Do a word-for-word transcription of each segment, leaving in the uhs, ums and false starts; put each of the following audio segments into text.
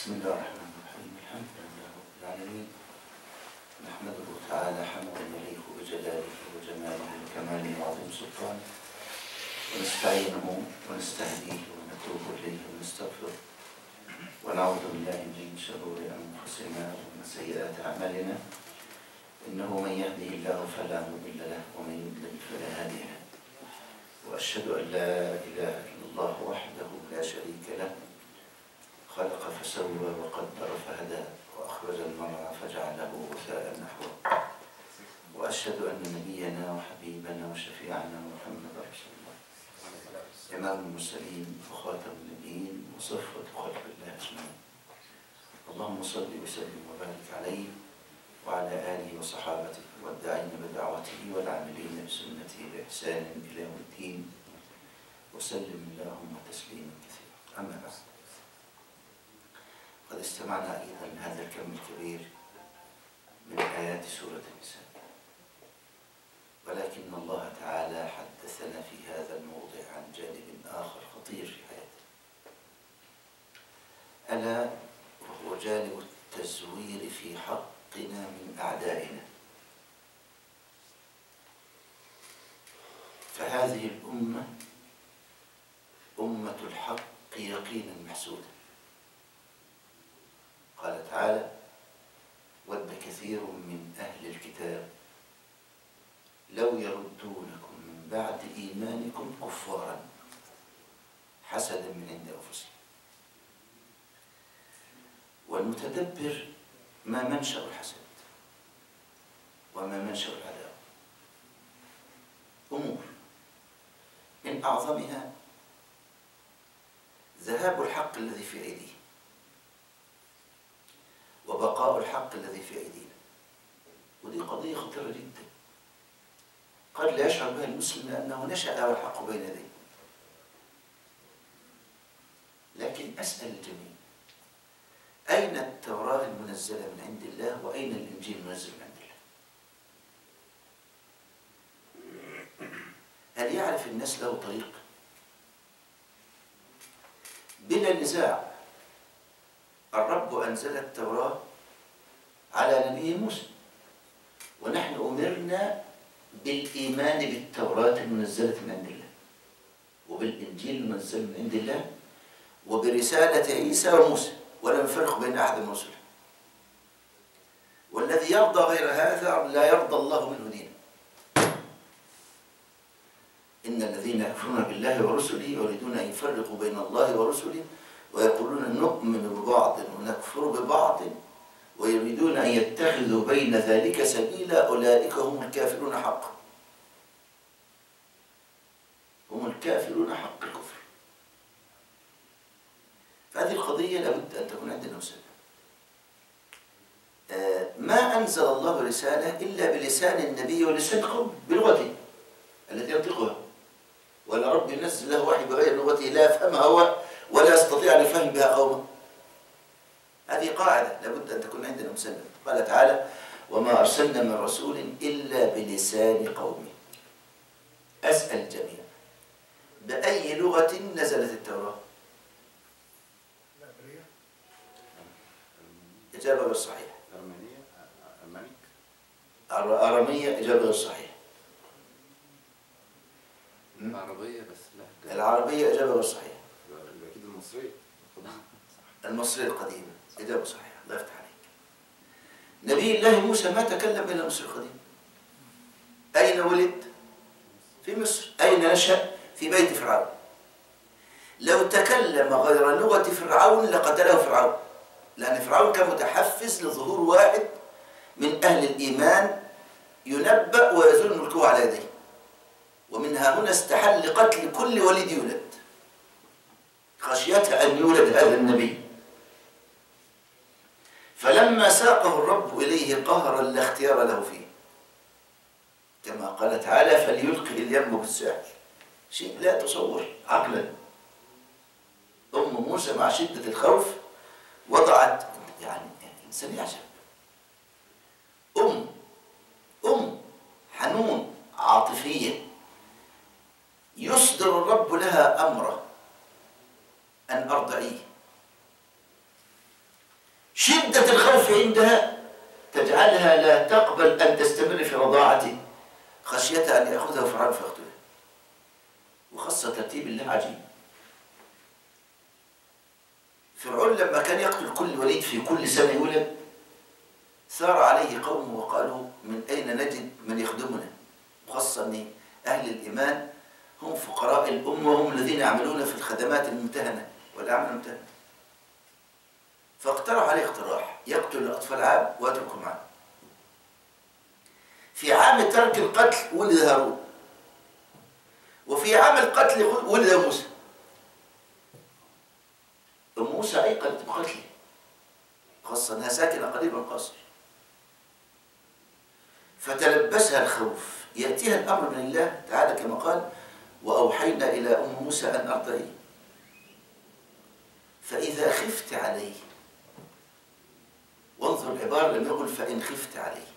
بسم الله الرحمن الرحيم. الحمد لله رب العالمين، نحمده تعالى حمدا يليق بجلاله وجماله وكماله وعظيم سلطانه، ونستعينه ونستهديه ونتوب اليه ونستغفره، ونعوذ بالله من شرور انفسنا ومن سيئات اعمالنا، انه من يهده الله فلا مضل له ومن يضلل فلا هادي له، واشهد ان لا اله الا الله وحده لا شريك له، خلق فسوى وقدر فهدى وأخرج المرعى فجعله غثاء نحوه، وأشهد أن نبينا وحبيبنا وشفيعنا محمد رسول الله، إمام المرسلين وخاتم النبيين وصفوة خلق الله أجمعين. اللهم صل وسلم وبارك عليه وعلى آله وصحابته والداعين بدعوته والعاملين بسنته بإحسان إلى يوم الدين، وسلم اللهم تسليما كثيرا. أما بعد، قد استمعنا أيضا هذا الكم الكبير من آيات سورة النساء، ولكن الله تعالى حدثنا في هذا الموضع عن جانب آخر خطير في حياتنا، ألا وهو جانب التزوير في حقنا من أعدائنا. فهذه الأمة أمة الحق يقينا محسودا. قال تعالى: ود كثير من أهل الكتاب لو يردونكم من بعد إيمانكم كفارا حسدا من عند أنفسهم. والمتدبر ما منشأ الحسد وما منشأ العداوة، أمور من أعظمها ذهاب الحق الذي في أيديهم وبقاء الحق الذي في أيدينا، ودي قضية خطيرة جدا قد لا يشعر بها المسلم لأنه نشأ والحق بين يديه. لكن أسأل الجميع: أين التوراة المنزلة من عند الله وأين الإنجيل المنزل من عند الله؟ هل يعرف الناس له طريق؟ بلا نزاع الرب أنزل التوراة على نبيه موسى، ونحن أمرنا بالإيمان بالتوراة المنزلة من عند الله وبالإنجيل المنزل من عند الله وبرسالة عيسى وموسى، ولا نفرق بين أحد من رسله. والذي يرضى غير هذا لا يرضى الله منه دينا. إن الذين يكفرون بالله ورسله يريدون أن يفرقوا بين الله ورسله ويقولون نؤمن ببعض ونكفر ببعض ويريدون أن يتخذوا بين ذلك سبيلا، أولئك هم الكافرون حقا. هم الكافرون حق الكفر. فهذه القضية لابد أن تكون عندنا مسلمة. آه ما أنزل الله رسالة إلا بلسان النبي ولسان قومه بلغته التي ينطقها، ولا رب ينزل له وحي بغير لغته لا يفهمها هو ولا يستطيع أن يفهم بها قومه. هذه قاعدة لابد أن تكون عندنا مسلمة. قال تعالى: وما أرسلنا من رسول إلا بلسان قومه. أسأل الجميع: بأي لغة نزلت التوراة؟ إجابة غير صحيحة. أرمينية أرمانيك أرامية. إجابة غير صحيحة. العربية بس لا. العربية. إجابة غير صحيحة. أكيد المصرية. المصرية القديمة. إجابة صحيحة. الله يفتح عليك. نبي الله موسى ما تكلم إلا المصري القديم. أين ولد؟ في مصر. أين نشأ؟ في بيت فرعون. لو تكلم غير لغة فرعون لقتله فرعون، لأن فرعون كان متحفز لظهور واحد من أهل الإيمان ينبأ ويزول ملكه على يديه، ومنها هنا استحل قتل كل وليد يولد خشية أن يولد هذا النبي. فلما ساقه الرب إليه قهرا لا اختيار له فيه، كما قال تعالى: فليلقي اليم بالساحل. شيء لا تصور عقلا. أم موسى مع شدة الخوف وضعت، يعني إنسان يعجب، أم أم حنون عاطفية يصدر الرب لها أمره أن أرضعيه. عندها تجعلها لا تقبل أن تستمر في رضاعته خشية أن يأخذها فرعون فيقتله. وخاصة ترتيب الله عجيب. فرعون لما كان يقتل كل وليد في كل سنة يولد ثار عليه قومه وقالوا من أين نجد من يخدمنا، وخاصة أن أهل الإيمان هم فقراء الأمة وهم الذين يعملون في الخدمات الممتهنة والأعمال الممتهنة. فاقترح عليه اقتراح يقتل الأطفال عام ويتركهم عام. في عام ترك القتل ولد هارون، وفي عام القتل ولد موسى. أم موسى أيقنت بقتله، خاصة أنها ساكنة قريب القصر، فتلبسها الخوف. يأتيها الأمر من الله تعالى كما قال: وأوحينا إلى أم موسى أن أرضعيه فإذا خفت عليه. وانظر العبارة، لم يقل فإن خفت عليه.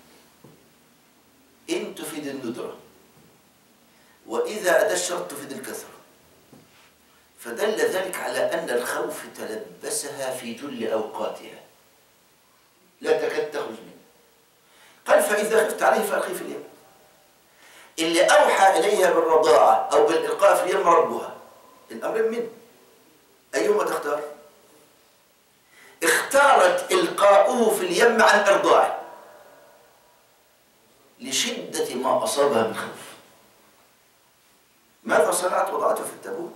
إن تفيد الندرة، وإذا أدى الشرط تفيد الكثرة، فدل ذلك على أن الخوف تلبسها في جل أوقاتها لا تكاد تخرج منه. قال: فإذا خفت عليه فألقيه في اليم. اللي أوحى إليها بالرضاعة أو بالإلقاء في اليم ربها، الأمرين منه، أيهما تختار؟ اختارت إلقاؤه في اليم عن إرضاعه لشدة ما أصابها من خوف. ماذا صنعت؟ وضعته في التابوت،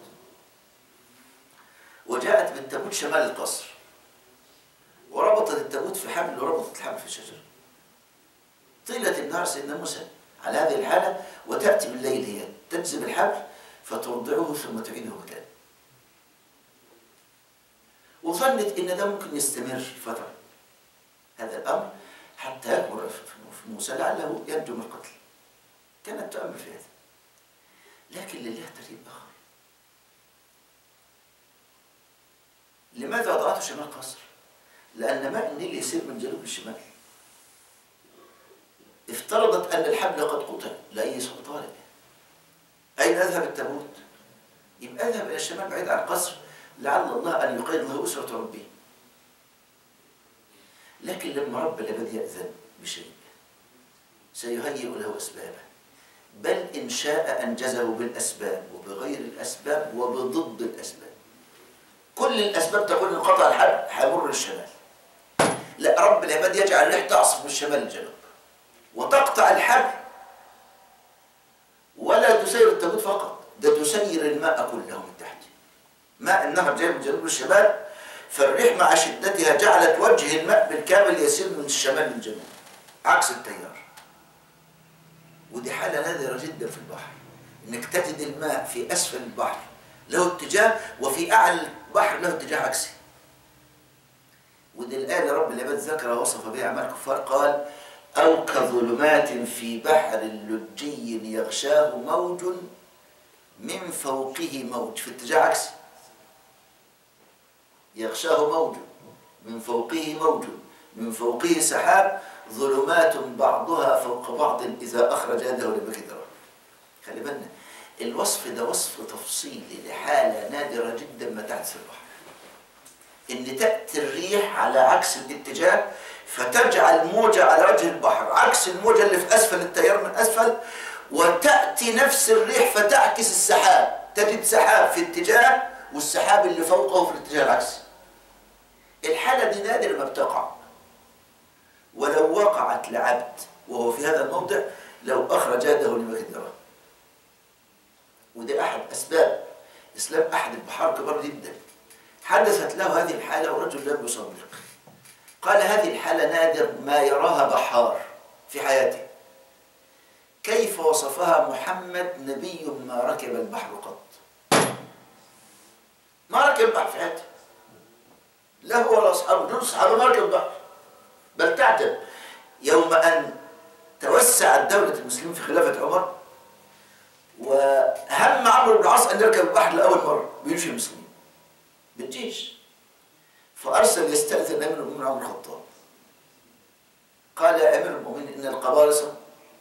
وجاءت بالتابوت شمال القصر، وربطت التابوت في حبل وربطت الحبل في شجرة. طيلة النهار سيدنا موسى على هذه الحالة، وتأتي بالليل هي تجذب الحبل فترضعه ثم تعيده مكانه. وظنت إن ده ممكن يستمر فترة هذا الأمر حتى يكبر في موسى لعله ينجو من القتل. كانت تؤمل في هذا، لكن لله ترتيب آخر. لماذا وضعته شمال القصر؟ لأن ماء النيل يسير من جنوب الشمال. افترضت أن الحبل قد قطع لأي سوء طارئ. أين أذهب التابوت؟ يبقى أذهب إلى الشمال بعيد عن القصر لعل الله أن يقيد له أسرة ربه. لكن لما رب العباد يأذن بشيء سيهيئ له أسبابه، بل إن شاء أنجزه بالأسباب وبغير الأسباب وبضد الأسباب. كل الأسباب تقول إن قطع الحبل هيمر الشمال، لا، رب العباد يجعل الريح تعصف من الشمال للجنوب وتقطع الحبل، ولا تسير التابوت فقط، ده تسير الماء كله من تحت. ماء النهر جاي من جنوب الشمال، فالريح مع شدتها جعلت وجه الماء بالكامل يسير من الشمال للجنوب عكس التيار. ودي حالة نادرة جدا في البحر، انك تجد الماء في اسفل البحر له اتجاه وفي اعلى البحر له اتجاه عكسي. ودي الآية اللي رب العباد ذكرها وصف بها أعمال الكفار، قال: أو كظلمات في بحر لجي يغشاه موج من فوقه موج، في اتجاه عكسي. يغشاه موج من فوقه موج من فوقه سحاب ظلمات بعضها فوق بعض إذا أخرج يده لم يكد يراه. خلي بالنا، الوصف ده وصف تفصيلي لحالة نادرة جدا ما تحدث في البحر، إن تأتي الريح على عكس الاتجاه فتجعل موجة على وجه البحر عكس الموجة اللي في أسفل التيار من أسفل، وتأتي نفس الريح فتعكس السحاب، تجد سحاب في اتجاه والسحاب اللي فوقه في الاتجاه العكسي. الحالة دي نادر ما بتقع، ولو وقعت لعبد وهو في هذا الموضع لو أخرج يده لم يكد يراه. وده أحد أسباب إسلام أحد البحار كبار جدا. حدثت له هذه الحالة ورجل لم يصدق، قال: هذه الحالة نادر ما يراها بحار في حياته. كيف وصفها محمد نبي ما ركب البحر قط؟ ما ركب البحر في حياته، لا هو ولا أصحابه، دول أصحابه ما ركب البحر. بل تعجب، يوم أن توسعت دولة المسلمين في خلافة عمر وهم عمرو بن العاص أن يركب البحر لأول مرة بيمشي المسلمين بالجيش، فأرسل يستأذن أمير المؤمنين عمر الخطاب. قال: يا أمير المؤمنين، إن القبارصة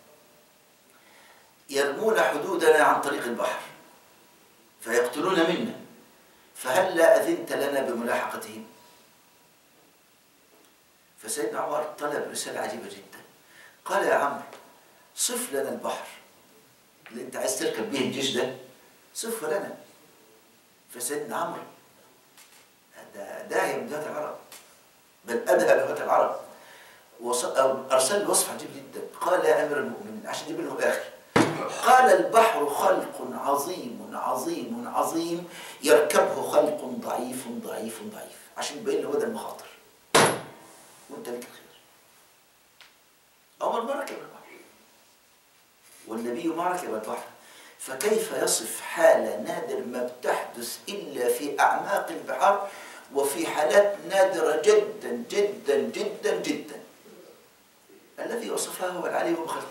يرمون حدودنا عن طريق البحر فيقتلون منا، فهل لا أذنت لنا بملاحقتهم؟ فسيدنا عمر طلب رسالة عجيبة جدا، قال يا عمرو صف لنا البحر اللي انت عايز تركب به الجيش ده، صفه لنا. فسيدنا عمرو ده داهية من دهاة العرب، بل أدهى لغة العرب، أرسل له وصف عجيب جدا. قال يا أمير المؤمنين، عشان يجيب له الآخر، قال البحر خلق عظيم عظيم عظيم يركبه خلق ضعيف ضعيف ضعيف، عشان يبين له هو ده المخاطر وانت لك الخير. عمر ما ركب البحر والنبي ما ركب البحر، فكيف يصف حالة نادر ما بتحدث إلا في أعماق البحار وفي حالات نادرة جدا جدا جدا جدا. الذي وصفها هو العلي بخلقه.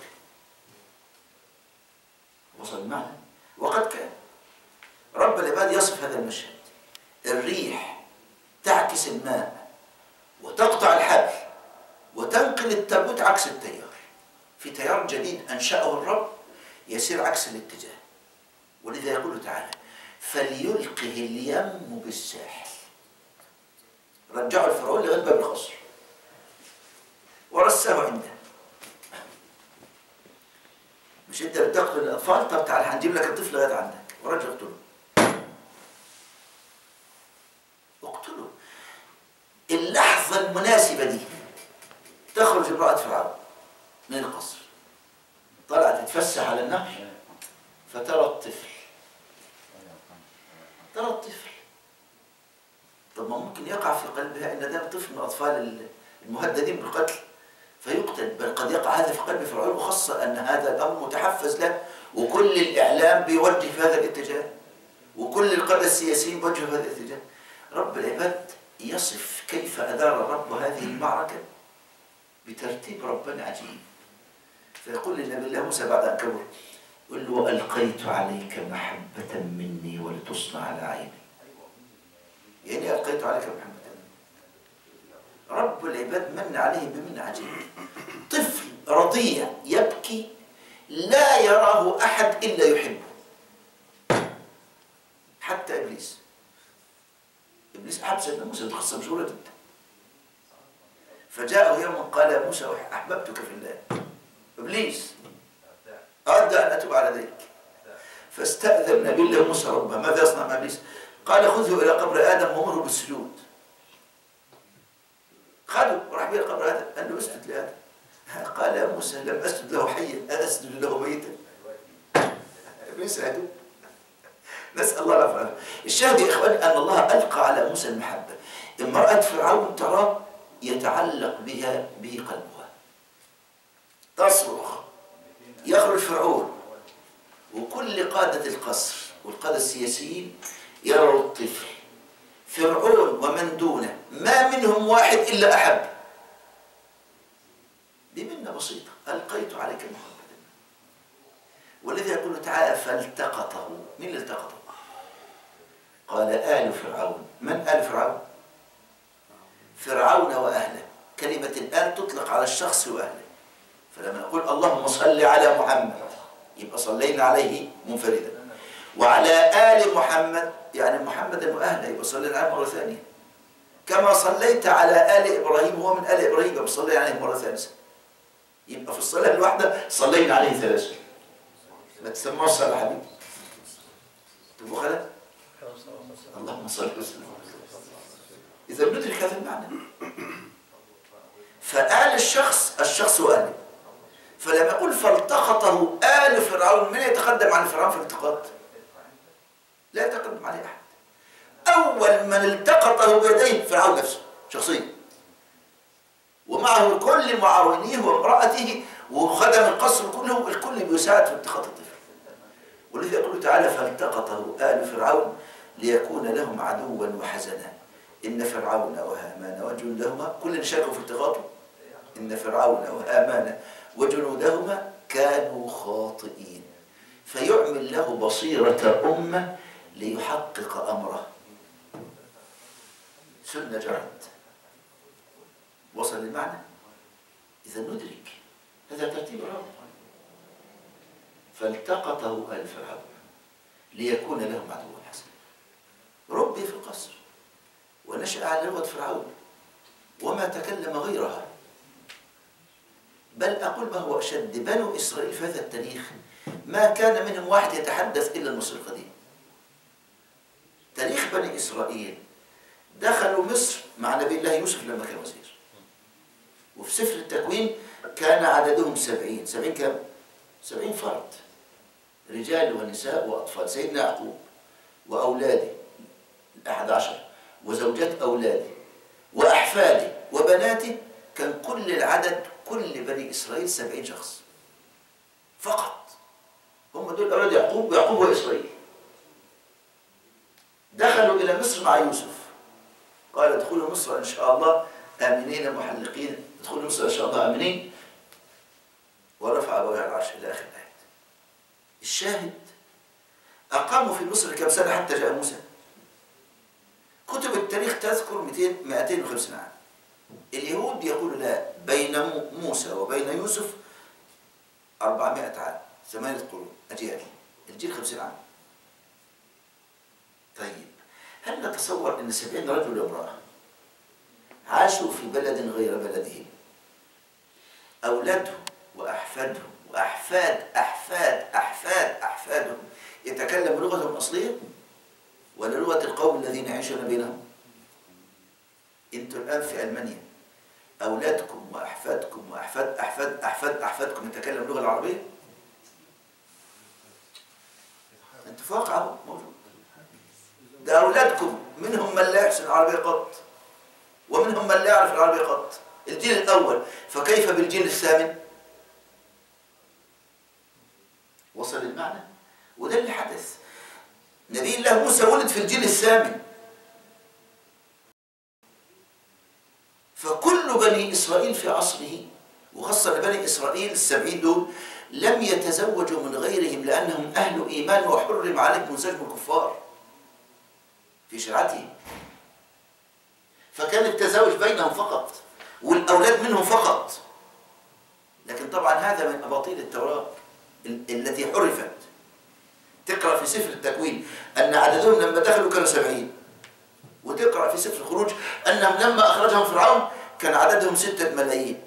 وصل معنا؟ وقد كان رب العباد يصف هذا المشهد، الريح تعكس الماء وتقطع الحبل وتنقل التابوت عكس التيار، في تيار جديد أنشأه الرب يسير عكس الاتجاه. ولذا يقول تعالى فليلقه اليم بالساحل. رجعوا الفرعون لغاية باب القصر ورساه عنده. مش انت بتقتل الاطفال؟ طب تعال هنجيب لك الطفل لغايه عندك ورجع اقتله. اقتله. اللحظه المناسبه دي تخرج امراه فرعون من القصر، طلعت تتفسح على النهر فترى الطفل. ترى الطفل. طب ما ممكن يقع في قلبها ان ده طفل من الاطفال المهددين بالقتل فيقتل، بل قد يقع هذا في قلب فرعون، وخاصة أن هذا الأمر متحفز له وكل الإعلام بيوجه في هذا الاتجاه وكل القادة السياسيين بيوجهوا في هذا الاتجاه. رب العباد يصف كيف أدار الرب هذه المعركة بترتيب ربنا عجيب. فيقول للنبي الله موسى بعد أن كبر، قل له وألقيت عليك محبة مني ولتصنع على عيني. يعني ألقيت عليك محبة رب العباد من عليه بمن عجيب. طفل رضيع يبكي لا يراه أحد إلا يحبه، حتى إبليس. إبليس أحب سيدنا موسى، القصة مشهورة جدا. فجاءه يوم قال يا موسى أحببتك في الله. إبليس أردت أن أتوب على ذلك، فاستأذن نبي الله موسى ربه. ماذا يصنع مع إبليس؟ قال خذه إلى قبر آدم ومره بالسجود. خذوا وراح بيه قبر آدم، قال له اسجد لآدم. قال يا موسى لم أسجد له حيا أسجد له ميتا. ابليس عدو. نسأل الله العافية. الشاهد يا إخواني أن الله ألقى على موسى المحبة. امرأة فرعون ترى يتعلق بها به قلبها، تصرخ، يخرج فرعون وكل قادة القصر والقادة السياسيين يروا الطفل. فرعون ومن دونه ما منهم واحد إلا أحب. بمنة بسيطة ألقيت عليك محبة. ولذا يقول تعالى فالتقطه. من اللي التقطه؟ قال آل فرعون. من آل فرعون؟ فرعون وأهله. كلمة الآل تطلق على الشخص وأهله. فلما نقول اللهم صل على محمد يبقى صلينا عليه منفردا، وعلى آل محمد يعني محمدا وأهله يبقى صلينا عليه مرة ثانية، كما صليت على آل إبراهيم وهو من آل إبراهيم يبقى صلينا عليه مرة ثالثة. يبقى في الصلاة الواحدة صلينا عليه ثلاثة. ما تسموش صلاة حبيبي. تبقوا خلاص؟ اللهم صل وسلم. إذا ندرك هذا المعنى. فآل الشخص الشخص وآله. فلما يقول فالتقطه آل فرعون، من يتقدم عن فرعون في الالتقاط؟ لا يتقدم عليه أحد. أول من التقطه بيديه فرعون نفسه شخصيا، ومعه كل معاونيه وامرأته وخدم القصر كله، الكل بيساعد في التقاط الطفل. ولذا يقول تعالى فالتقطه آل فرعون ليكون لهم عدوا وحزنا إن فرعون وهامان وجنودهما كل شاركوا في التقاطه. إن فرعون وهامان وجنودهما كانوا خاطئين فيعمل له بصيرة أمة ليحقق أمره. سنة جرت. وصل المعنى؟ إذا ندرك هذا ترتيب الرب. فالتقطه آل فرعون ليكون لهم عدوا حسنا. ربي في القصر ونشأ على لغة فرعون وما تكلم غيرها. بل أقول ما هو أشد، بنو إسرائيل في هذا التاريخ ما كان منهم واحد يتحدث إلا المصري القديم. تاريخ بني إسرائيل دخلوا مصر مع نبي الله يوسف لما كان وزير، وفي سفر التكوين كان عددهم سبعين. سبعين كم؟ سبعين فرد، رجال ونساء وأطفال. سيدنا يعقوب وأولاده الأحد عشر وزوجات أولاده وأحفاده وبناته، كان كل العدد كل بني إسرائيل سبعين شخص فقط. هم دول أولاد يعقوب، ويعقوب وإسرائيل. دخلوا إلى مصر مع يوسف، قال ادخلوا مصر إن شاء الله آمنين محلقين، ادخلوا مصر إن شاء الله آمنين، ورفع أبويه على العرش إلى آخر الآية. الشاهد أقاموا في مصر كم سنة حتى جاء موسى؟ كتب التاريخ تذكر مئتين وخمسين عام. اليهود يقولوا لا، بين موسى وبين يوسف أربعمائة عام، ثمانية قرون، أجيال، الجيل خمسين عام. طيب هل نتصور أن سبعين رجل وامرأة عاشوا في بلد غير بلدهم، أولادهم وأحفادهم وأحفاد أحفاد أحفاد أحفادهم يتكلموا لغتهم الأصلية ولا لغة القوم الذين يعيشون بينهم؟ أنتم الآن في ألمانيا أولادكم وأحفادكم وأحفاد أحفاد أحفاد أحفادكم يتكلموا اللغة العربية؟ أنتم في واقع موجود. ده أولادكم منهم من لا يحسن العربية قط، ومنهم من لا يعرف العربية قط، الجيل الأول. فكيف بالجيل الثامن؟ وصل المعنى؟ وده اللي حدث. نبي الله موسى ولد في الجيل الثامن، فكل بني إسرائيل في عصره، وخاصة بني إسرائيل السبعين دول، لم يتزوجوا من غيرهم لأنهم أهل إيمان، وحرم عليهم سجن الكفار في شرعتهم. فكان التزاوج بينهم فقط، والأولاد منهم فقط. لكن طبعا هذا من أباطيل التوراة التي حرفت. تقرأ في سفر التكوين أن عددهم لما دخلوا كانوا سبعين، وتقرأ في سفر الخروج أنهم لما أخرجهم فرعون كان عددهم ستة ملايين.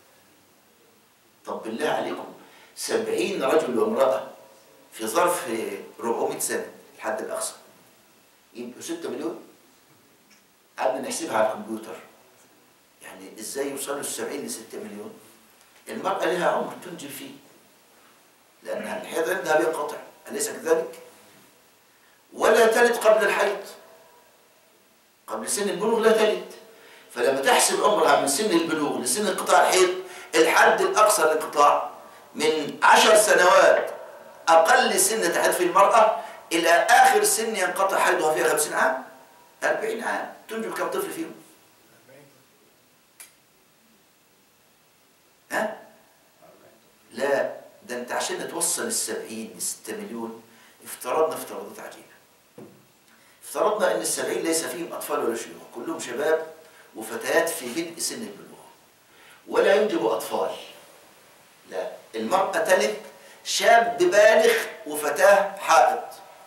طب بالله عليكم، سبعين رجل وامرأة في ظرف أربعمائة سنة الحد الأقصى يبقوا ستة مليون. قعدنا نحسبها على الكمبيوتر، يعني إزاي يوصلوا السبعين لستة مليون؟ المرأة لها عمر تنجب فيه، لأنها الحيض عندها بينقطع، أليس كذلك؟ ولا تلد قبل الحيض، قبل سن البلوغ لا تلد. فلما تحسب عمرها من سن البلوغ لسن انقطاع الحيض، الحد الأقصى للانقطاع من عشر سنوات أقل سن تحد في المرأة إلى آخر سن ينقطع حيضها فيها خمسين عام، أربعين عام. تنجب كم طفل فيهم؟ ها؟ لا، ده أنت عشان توصل السبعين لستة مليون افترضنا افتراضات عجيبة. افترضنا أن السبعين ليس فيهم أطفال ولا شيوخ، كلهم شباب وفتيات في بدء سن البلوغ، ولا ينجبوا أطفال. لا، المرأة تلد شاب بالغ وفتاة حائض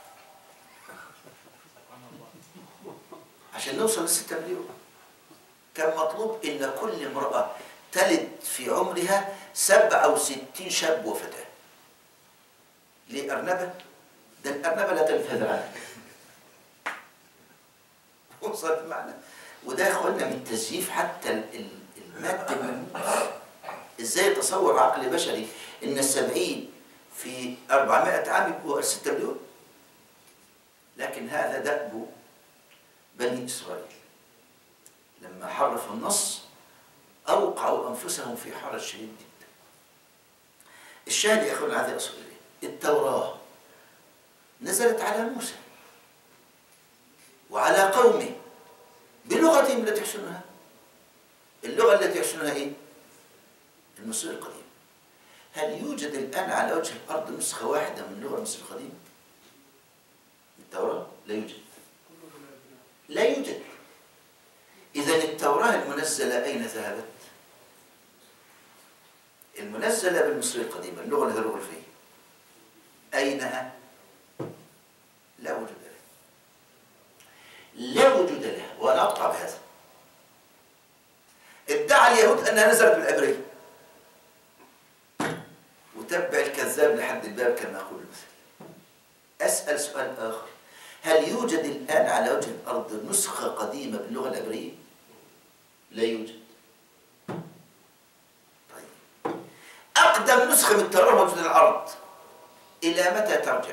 عشان نوصل لستة مليون. كان مطلوب إن كل امرأة تلد في عمرها سبعة وستين شاب وفتاة. ليه أرنبة؟ ده الأرنبة لا تلد هذا العدد. وصل المعنى؟ وده يا اخوانا من تزييف حتى المادة. ازاي يتصور عقل بشري ان السبعين في أربعمائة عام يبقوا ستة مليون؟ لكن هذا دأب بني إسرائيل. لما حرفوا النص أوقعوا أنفسهم في حرج شديد جدا. الشاهد يا أخوانا هذا أصل التوراة نزلت على موسى وعلى قومه بلغتهم التي يحسنونها. اللغة التي يحسنونها إيه؟ المصري القديم. هل يوجد الآن على وجه الأرض نسخة واحدة من اللغة المصري القديم؟ التوراة لا يوجد. لا يوجد. إذا التوراة المنزلة أين ذهبت؟ المنزلة بالمصري القديم، اللغة الهيروغليفية، أينها؟ لا وجود لها. لا وجود لها، وأنا أقطع بهذا. ادعى اليهود أنها نزلت بالعبرية، الذهب لحد الباب كما يقول المثل. أسأل سؤال آخر، هل يوجد الآن على وجه الأرض نسخة قديمة باللغة العبرية؟ لا يوجد. طيب، أقدم نسخة من التوراة موجودة على الأرض إلى متى ترجع؟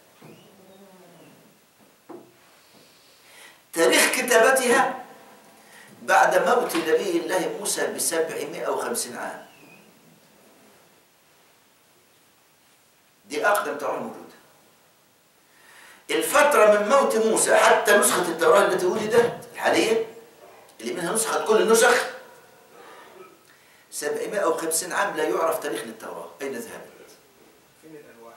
تاريخ كتابتها بعد موت نبي الله موسى بسبعمائة وخمسين عام. دي أقدم توراة موجودة. الفترة من موت موسى حتى نسخة التوراة التي وجدت الحالية اللي منها نسخة كل النسخ سبعمائة وخمسين عام، لا يعرف تاريخ للتوراة أين ذهبت. فين الألواح؟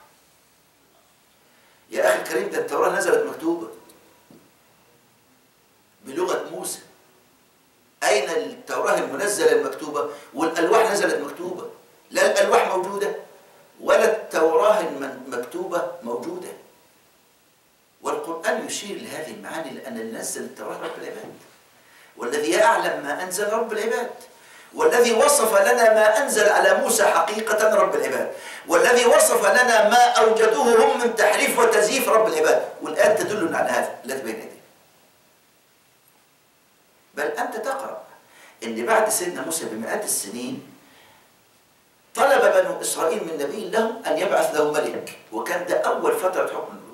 يا أخي الكريم، ده التوراة نزلت مكتوبة بلغة موسى. أين التوراة المنزلة المكتوبة؟ والألواح نزلت مكتوبة. لا الألواح موجودة ولا التوراة المكتوبة موجودة. والقرآن يشير لهذه المعاني، لأن اللي نزل التوراة رب العباد، والذي يعلم ما أنزل رب العباد، والذي وصف لنا ما أنزل على موسى حقيقة رب العباد، والذي وصف لنا ما أوجدوه هم من تحريف وتزييف رب العباد. والآيات تدلنا على هذا التي بين يدينا. بل أنت تقرأ أن بعد سيدنا موسى بمئات السنين طلب بنو إسرائيل من نبي لهم أن يبعث له ملك، وكان ده أول فترة حكم الملوك.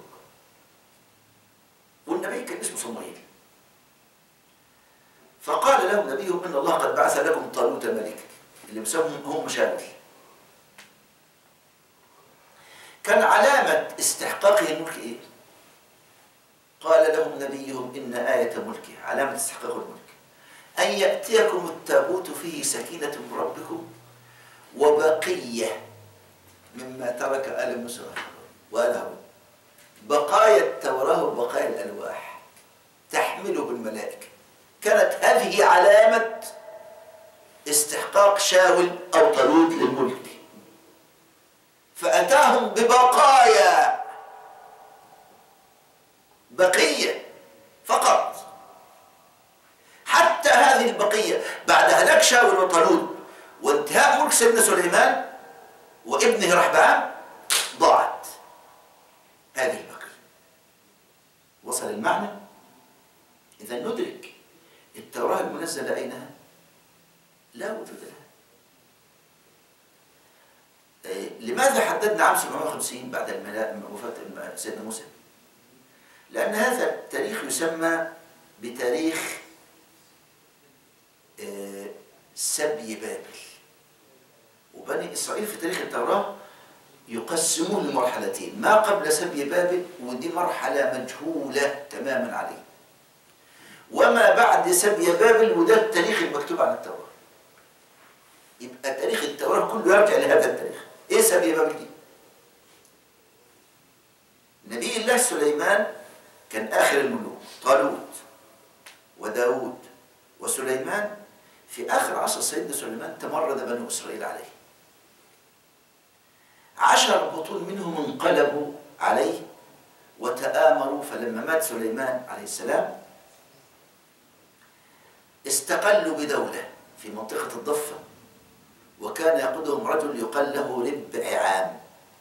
والنبي كان اسمه صموئيل. فقال لهم نبيهم إن الله قد بعث لكم طالوت ملك، اللي بيسموهم هم مشاول. كان علامة استحقاقه الملك إيه؟ قال لهم نبيهم إن آية ملكه، علامة استحقاق الملك، أن يأتيكم التابوت فيه سكينة من ربكم وبقية مما ترك آل موسى وآل هارون، بقايا التوراة وبقايا الألواح تحمله الملائكة. كانت هذه علامة استحقاق شاول أو طالوت للملك. فأتاهم ببقايا، بقية فقط. حتى هذه البقية بعد هلاك شاول وطالوت وانتهاء ملك سيدنا سليمان وابنه رحبعام ضاعت هذه البقية. وصل المعنى؟ إذا ندرك التوراة المنزلة أينها؟ لا وجود لها. لماذا حددنا عام سبعمائة وخمسين بعد وفاة سيدنا موسى؟ لأن هذا التاريخ يسمى بتاريخ سبي بابل. وبني إسرائيل في تاريخ التوراة يقسمون لمرحلتين، ما قبل سبي بابل ودي مرحلة مجهولة تماما عليه، وما بعد سبي بابل وده التاريخ المكتوب عن التوراة. يبقى تاريخ التوراة كله يرجع لهذا التاريخ. ايه سبي بابل دي؟ نبي الله سليمان كان آخر الملوك، طالوت وداود وسليمان في آخر عصر سيدنا سليمان تمرد بنو إسرائيل عليه. عشر بطون منهم انقلبوا عليه وتآمروا، فلما مات سليمان عليه السلام استقلوا بدولة في منطقة الضفة، وكان يقودهم رجل يقال له ربعام.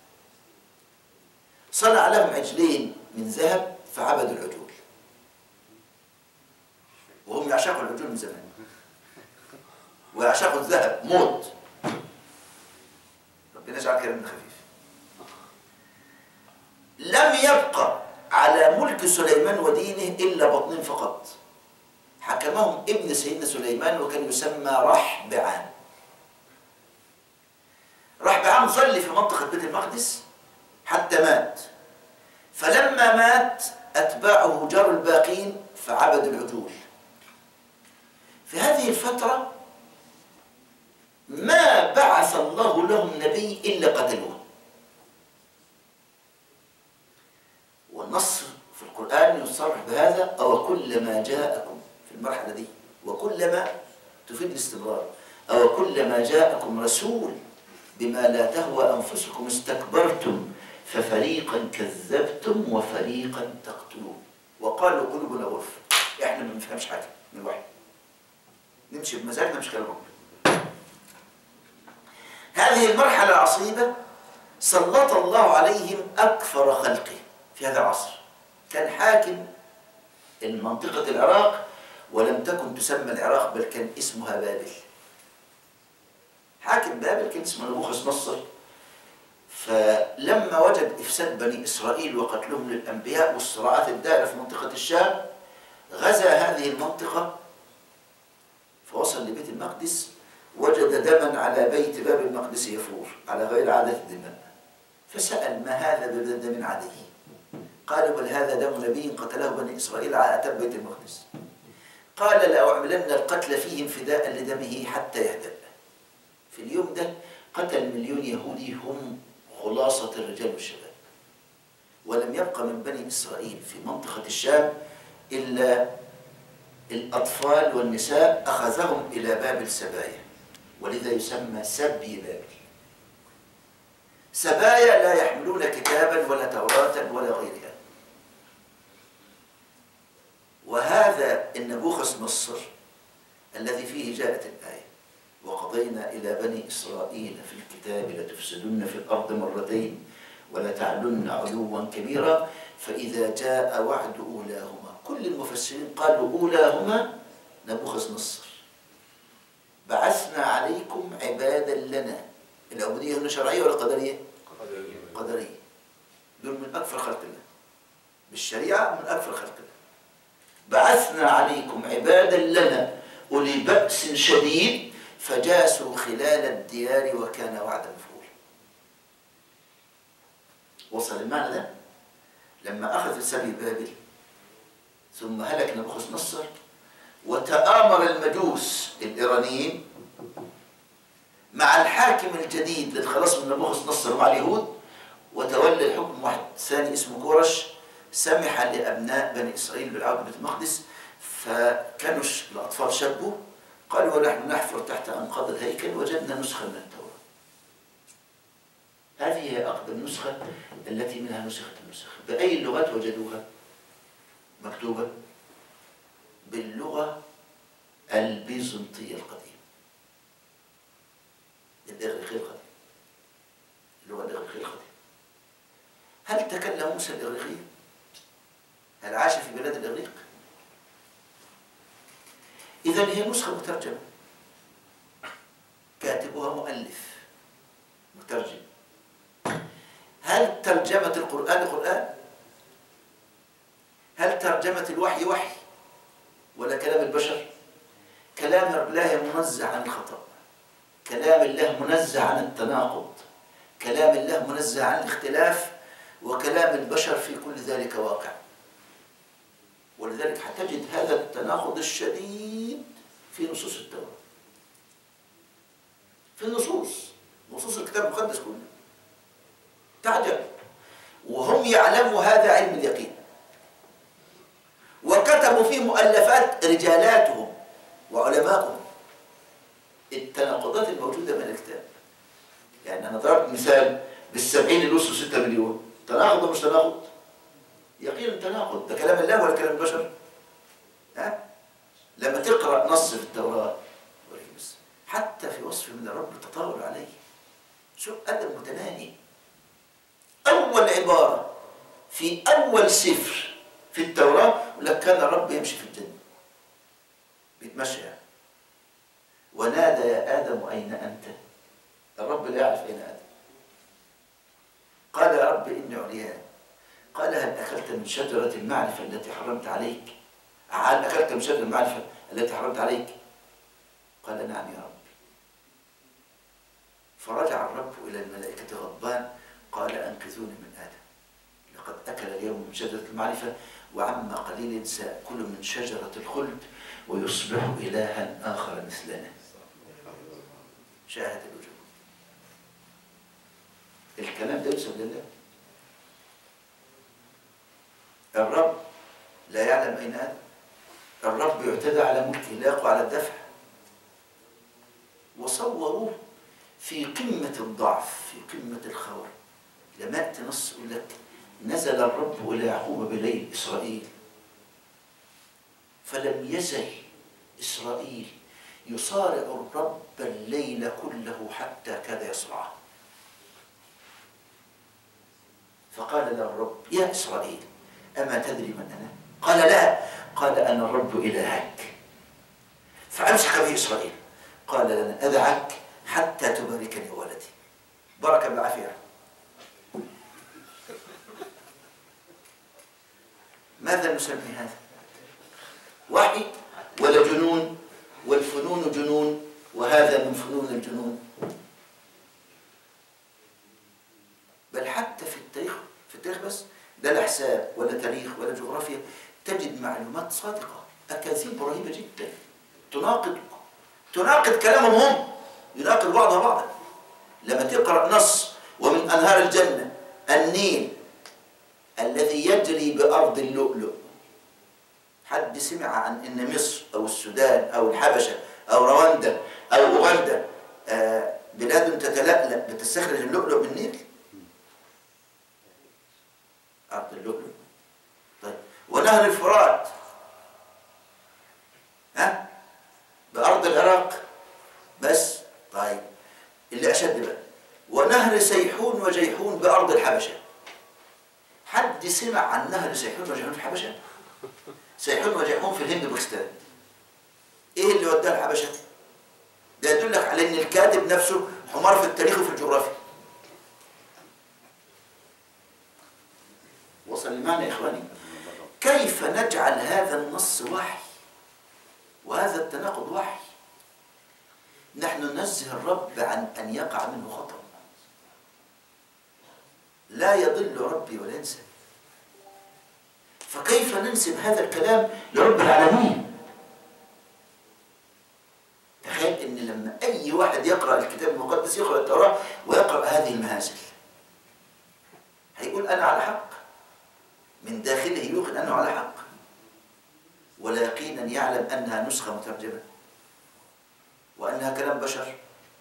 صنع لهم عجلين من ذهب فعبدوا العجول، وهم يعشقوا العجول من زمان ويعشقوا الذهب موت. ربنا يجعل كلامنا خفيف. لم يبقى على ملك سليمان ودينه إلا بطنين فقط، حكمهم ابن سيدنا سليمان وكان يسمى رحبعام. رحبعام ظل في منطقة بيت المقدس حتى مات، فلما مات أتباعه جاروا الباقين فعبدوا العجول. في هذه الفترة ما بعث الله لهم نبي إلا قتلوه. والنص في القرآن يصرح بهذا، أو كلما جاءكم في المرحلة دي، وكلما تفيد الاستمرار، أو كلما جاءكم رسول بما لا تهوى أنفسكم استكبرتم ففريقا كذبتم وفريقا تقتلون وقالوا قلوبنا غلف. احنا ما بنفهمش حاجة من الوحي، نمشي بمزاجنا مش كلام ربنا. هذه المرحلة العصيبة سلط الله عليهم أكثر خلقه في هذا العصر. كان حاكم منطقة العراق، ولم تكن تسمى العراق بل كان اسمها بابل. حاكم بابل كان اسمه نبوخذ نصر. فلما وجد إفساد بني إسرائيل وقتلهم للأنبياء والصراعات الدائرة في منطقة الشام، غزا هذه المنطقة فوصل لبيت المقدس، وجد دما على بيت باب المقدس يفور على غير عادة الدماء، فسأل: ما هذا بدم عادي؟ قالوا: بل هذا دم نبي قتله بني إسرائيل على أتم بيت المقدس. قال: لأعملن القتل فيهم فداء لدمه حتى يهدأ. في اليوم ده قتل مليون يهودي هم خلاصة الرجال والشباب، ولم يبقى من بني إسرائيل في منطقة الشام إلا الأطفال والنساء، أخذهم إلى بابل سبايا، ولذا يسمى سبي بابل. سبايا لا يحملون كتابا ولا توراة ولا غيرها. وهذا النبوخذ نصر الذي فيه جاءت الآية: وقضينا إلى بني إسرائيل في الكتاب لتفسدن في الأرض مرتين ولتعلن علوا كبيرا فإذا جاء وعد أولاهما. كل المفسرين قالوا أولاهما نبوخذ نصر. بعثنا عليكم عبادا لنا. العبودية هنا شرعية ولا قدرية؟ قدرية. قدرية. دول من أكثر خلق الله بالشريعة، من أكثر خلق الله. بعثنا عليكم عبادا لنا أولي بأس شديد فجاسوا خلال الديار وكان وعدا مفعولا. وصل المعنى ده؟ لما أخذ سبي بابل ثم هلك نبوخذ نصر، وتآمر المجوس الإيرانيين مع الحاكم الجديد للخلاص من نبوخذ نصر مع اليهود، وتولى الحكم واحد ثاني اسمه كورش، سمح لأبناء بني إسرائيل بالعودة بيت المقدس. فكانوا الأطفال شبوا، قالوا: ونحن نحفر تحت أنقاض الهيكل وجدنا نسخة من التوراة. هذه هي أقدم نسخة التي منها نسخت النسخ. بأي اللغات وجدوها مكتوبة؟ باللغة البيزنطية القديمة، الإغريقية القديمة، اللغة الإغريقية القديمة. هل تكلم موسى الإغريقية؟ هل عاش في بلاد الإغريق؟ إذن هي نسخة مترجمة، كاتبها مؤلف مترجم. هل ترجمة القرآن قرآن؟ هل ترجمة الوحي وحي ولا كلام البشر؟ كلام الله منزه عن الخطأ، كلام الله منزه عن التناقض، كلام الله منزه عن الاختلاف، وكلام البشر في كل ذلك واقع. ولذلك هتجد هذا التناقض الشديد في نصوص التوراة، في النصوص نصوص الكتاب المقدس كله. تعجب، وهم يعلموا هذا علم اليقين، وكتبوا في مؤلفات رجالاتهم وعلماؤهم التناقضات الموجودة من الكتاب. يعني أنا ضربت مثال بالسبعين اللي وصلوا ستة مليون، تناقض ولا مش تناقض؟ يقين تناقض، ده كلام الله ولا كلام البشر؟ ها؟ لما تقرأ نص في التوراة حتى في وصف من الرب تطاول عليه، شو أدب متناهي. أول عبارة في أول سفر في التوراة يقول لك: كان الرب يمشي في الجنة، بيتمشى يعني. ونادى يا آدم أين أنت؟ الرب لا يعرف أين آدم. قال: يا رب إني عريان. قال: هل أكلت من شجرة المعرفة التي حرمت عليك؟ هل أكلت من شجرة المعرفة التي حرمت عليك؟ قال: نعم يا رب. فرجع الرب إلى الملائكة غضبان، قال: أنقذوني من آدم، لقد أكل اليوم من شجرة المعرفة وعما قليل سأكل من شجرة الخلد ويصبح إلها آخر مثلنا. شاهد الوجوه. الكلام ده يسأل لله. الرب لا يعلم أين آدم، الرب يعتدى على ملكه، لا يقوى على الدفع. وصوروه في قمة الضعف، في قمة الخور. لما يأتي نص يقول لك: نزل الرب إلى يعقوب بليل إسرائيل فلم يزل إسرائيل يصارع الرب الليل كله حتى كاد يصرعه. فقال له الرب: يا إسرائيل، أما تدري من أنا؟ قال: لا. قال: أنا الرب إلهك. فأمسك به إسرائيل. قال: لن أدعك حتى تباركني ولدي. بركة بالعافية. ماذا نسمي هذا؟ وحي ولا جنون؟ والفنون جنون، وهذا من فنون الجنون. بل حتى في التاريخ، في التاريخ بس، لا لا حساب ولا تاريخ ولا جغرافيا، تجد معلومات صادقة، أكاذيب رهيبة جدا تناقض تناقض كلامهم هم، يناقض بعضها بعضا. لما تقرأ نص: ومن أنهار الجنة النيل الذي يجري بأرض اللؤلؤ. حد سمع عن إن مصر أو السودان أو الحبشة أو رواندا أو أوغندا آه بلاد تتلألأ بتستخرج اللؤلؤ من النيل؟ أرض اللؤلؤ. طيب، ونهر الفرات ها بأرض العراق بس. طيب، اللي أشد بقى: ونهر سيحون وجيحون بأرض الحبشة. حد سمع عن نهر سيحون وجيحون في الحبشة؟ سيحون وجيحون في الهند وباكستان. ايه اللي وداه الحبشة؟ ده يدلك على ان الكاتب نفسه حمار في التاريخ وفي الجغرافيا. وصل المعنى يا اخواني؟ كيف نجعل هذا النص وحي وهذا التناقض وحي؟ نحن ننزه الرب عن ان يقع منه خطأ. لا يضل ربي ولا ينسى. فكيف ننسب هذا الكلام لرب العالمين؟ تخيل ان لما اي واحد يقرأ الكتاب المقدس، يقرأ التوراة ويقرأ هذه المهازل، هيقول انا على حق، من داخله يوقن انه على حق، ولا يقينا يعلم انها نسخة مترجمة وانها كلام بشر،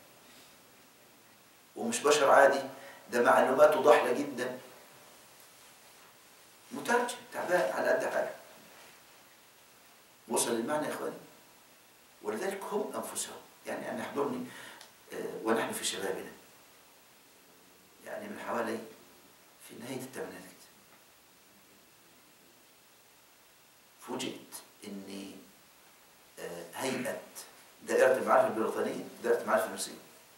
ومش بشر عادي، ده معلوماته ضحلة جدا، مترجم تعبان على قد حاله. وصل المعنى يا اخواني؟ ولذلك هم انفسهم، يعني انا يحضرني آه ونحن في شبابنا، يعني من حوالي في نهايه الثمانينات كده، فوجئت ان آه هيئه دائره المعارف البريطانيه، دائره المعارف الروسيه،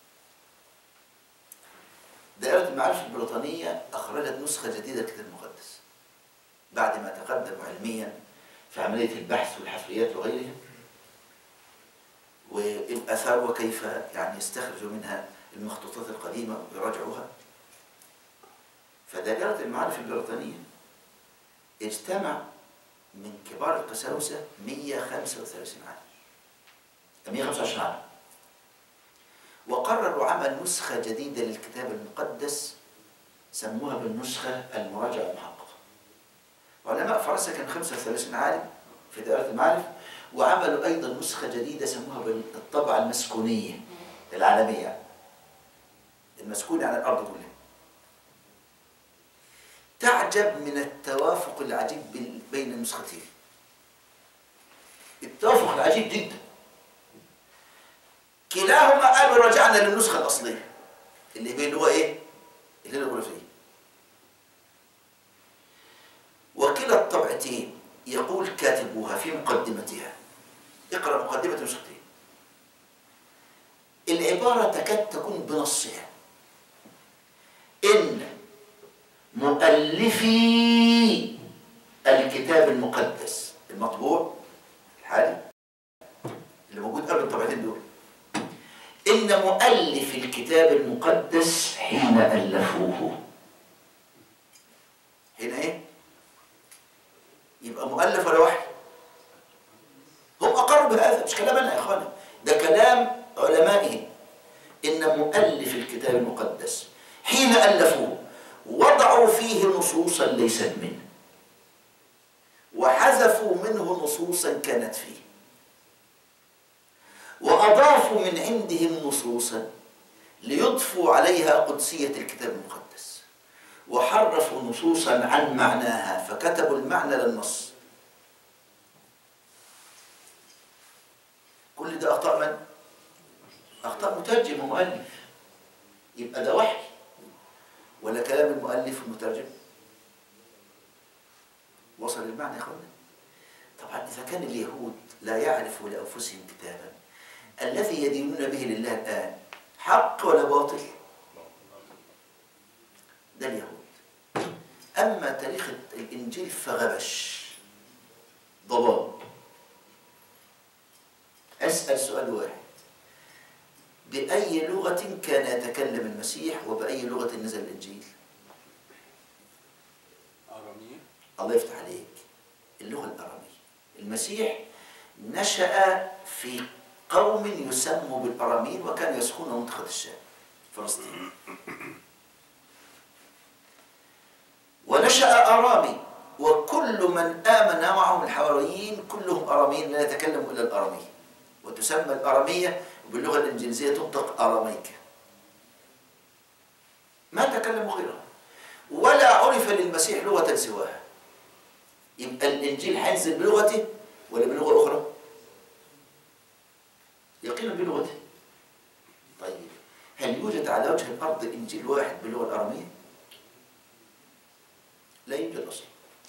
دائره المعارف البريطانيه اخرجت نسخه جديده للكتاب المقدس بعد ما تقدموا علميا في عملية البحث والحفريات وغيرها، والآثار وكيف يعني يستخرجوا منها المخطوطات القديمة ويراجعوها. فدائرة المعارف البريطانية اجتمع من كبار القساوسة مئة وخمسة وثلاثين عام، مئة وخمسة وعشرين عام، وقرروا عمل نسخة جديدة للكتاب المقدس سموها بالنسخة المراجعة المحققة. علماء فرنسا كان خمسة وثلاثين عالم في دائرة المعارف، وعملوا أيضا نسخة جديدة سموها بالطبعة المسكونية العالمية، المسكونة على الأرض كلها. تعجب من التوافق العجيب بين النسختين، التوافق العجيب جدا. كلاهما قالوا رجعنا للنسخة الأصلية اللي هي اللي هو إيه؟ اللي هي الجغرافية. وكلا الطبعتين يقول كاتبوها في مقدمتها، اقرأ مقدمة نسختين، العبارة تكاد تكون بنصها: إن مؤلفي الكتاب المقدس المطبوع الحالي اللي موجود قبل الطبعتين دول، إن مؤلف الكتاب المقدس حين ألفوه. هنا إيه؟ يبقى مؤلف ولا وحي؟ هم أقروا بهذا، مش كلام أنا يا إخوانا، ده كلام علمائهم. إن مؤلف الكتاب المقدس حين ألفوه وضعوا فيه نصوصا ليست منه، وحذفوا منه نصوصا كانت فيه، وأضافوا من عندهم نصوصا ليضفوا عليها قدسية الكتاب المقدس، وحرفوا نصوصا عن معناها فكتبوا المعنى للنص. كل ده أخطاء من؟ أخطاء مترجم ومؤلف. يبقى ده وحي ولا كلام المؤلف والمترجم؟ المعنى يا اخوانا؟ طبعا اذا كان اليهود لا يعرفوا لانفسهم كتابا، الذي يدينون به لله الان حق ولا باطل؟ ده اليهود. اما تاريخ الانجيل فغبش ضلال. اسال سؤال واحد: باي لغه كان يتكلم المسيح وباي لغه نزل الانجيل؟ اراميه. الله يفتح عليك، اللغه الاراميه. المسيح نشأ في قوم يسموا بالاراميين وكانوا يسكنون منطقه الشام فلسطين، ونشأ ارامي، وكل من آمن معهم الحواريين كلهم اراميين لا يتكلموا الا الاراميه، وتسمى الاراميه وباللغه الانجليزيه تنطق اراميكا، ما تكلموا غيرها، ولا عرف للمسيح لغه سواها. يبقى الانجيل هينزل بلغته ولا بلغه اخرى؟ يقينا بلغته. طيب هل يوجد على وجه الارض انجيل واحد باللغه الاراميه؟ لا يوجد اصلا.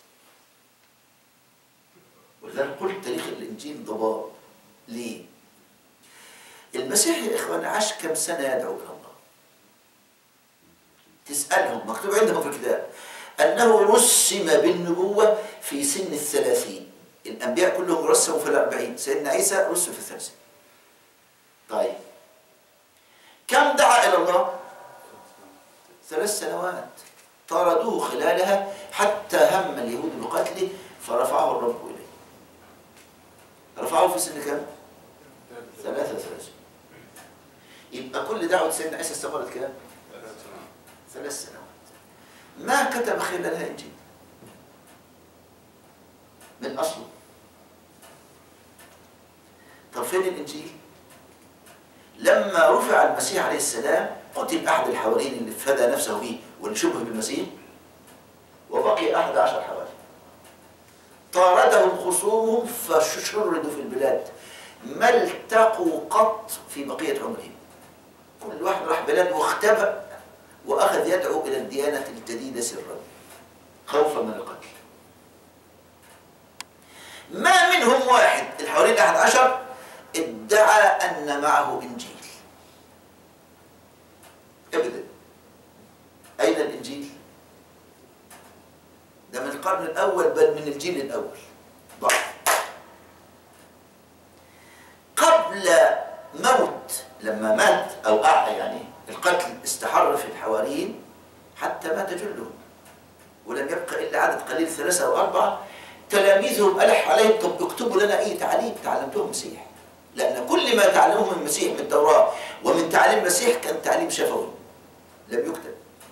ولذلك قلت تاريخ الانجيل ضباب. ليه؟ المسيح يا اخوان عاش كم سنه يدعو الى الله؟ تسالهم، مكتوب عندهم في الكتاب انه رسم بالنبوه في سن الثلاثين. الانبياء كلهم رسموا في الاربعين، سيدنا عيسى رسم في الثلاثين. طيب كم دعا الى الله؟ ثلاث سنوات طاردوه خلالها حتى هم اليهود بقتله فرفعه الرب اليه. رفعه في سن كم؟ ثلاثة وثلاثين. يبقى كل دعوة سيدنا عيسى استمرت كم؟ ثلاث سنوات. ما كتب خلالها انجيل من اصله. طب فين الانجيل؟ لما رفع المسيح عليه السلام قتل احد الحواريين اللي فدى نفسه به واللي شبه بالمسيح، وبقي احد عشر حواري. طاردهم خصومهم فشردوا في البلاد، ما التقوا قط في بقيه عمرهم. كل واحد راح بلاد واختبأ واخذ يدعو الى الديانه الجديده سرا خوفا من القتل. ما منهم واحد الحوالين احد عشر ادعى ان معه انجيل ابدا. اين الانجيل؟ ده من القرن الاول بل من الجيل الاول. ضعف. قبل موت، لما مات او أعلى يعني القتل استحر في الحواريين حتى مات جلهم ولم يبقى الا عدد قليل ثلاثه او اربعه. تلاميذهم ألح عليهم طب اكتبوا لنا اي تعليم تعلمتوه المسيح، لان كل ما تعلموه من المسيح من التوراه ومن تعليم المسيح كان تعليم شفوي لم يكتب.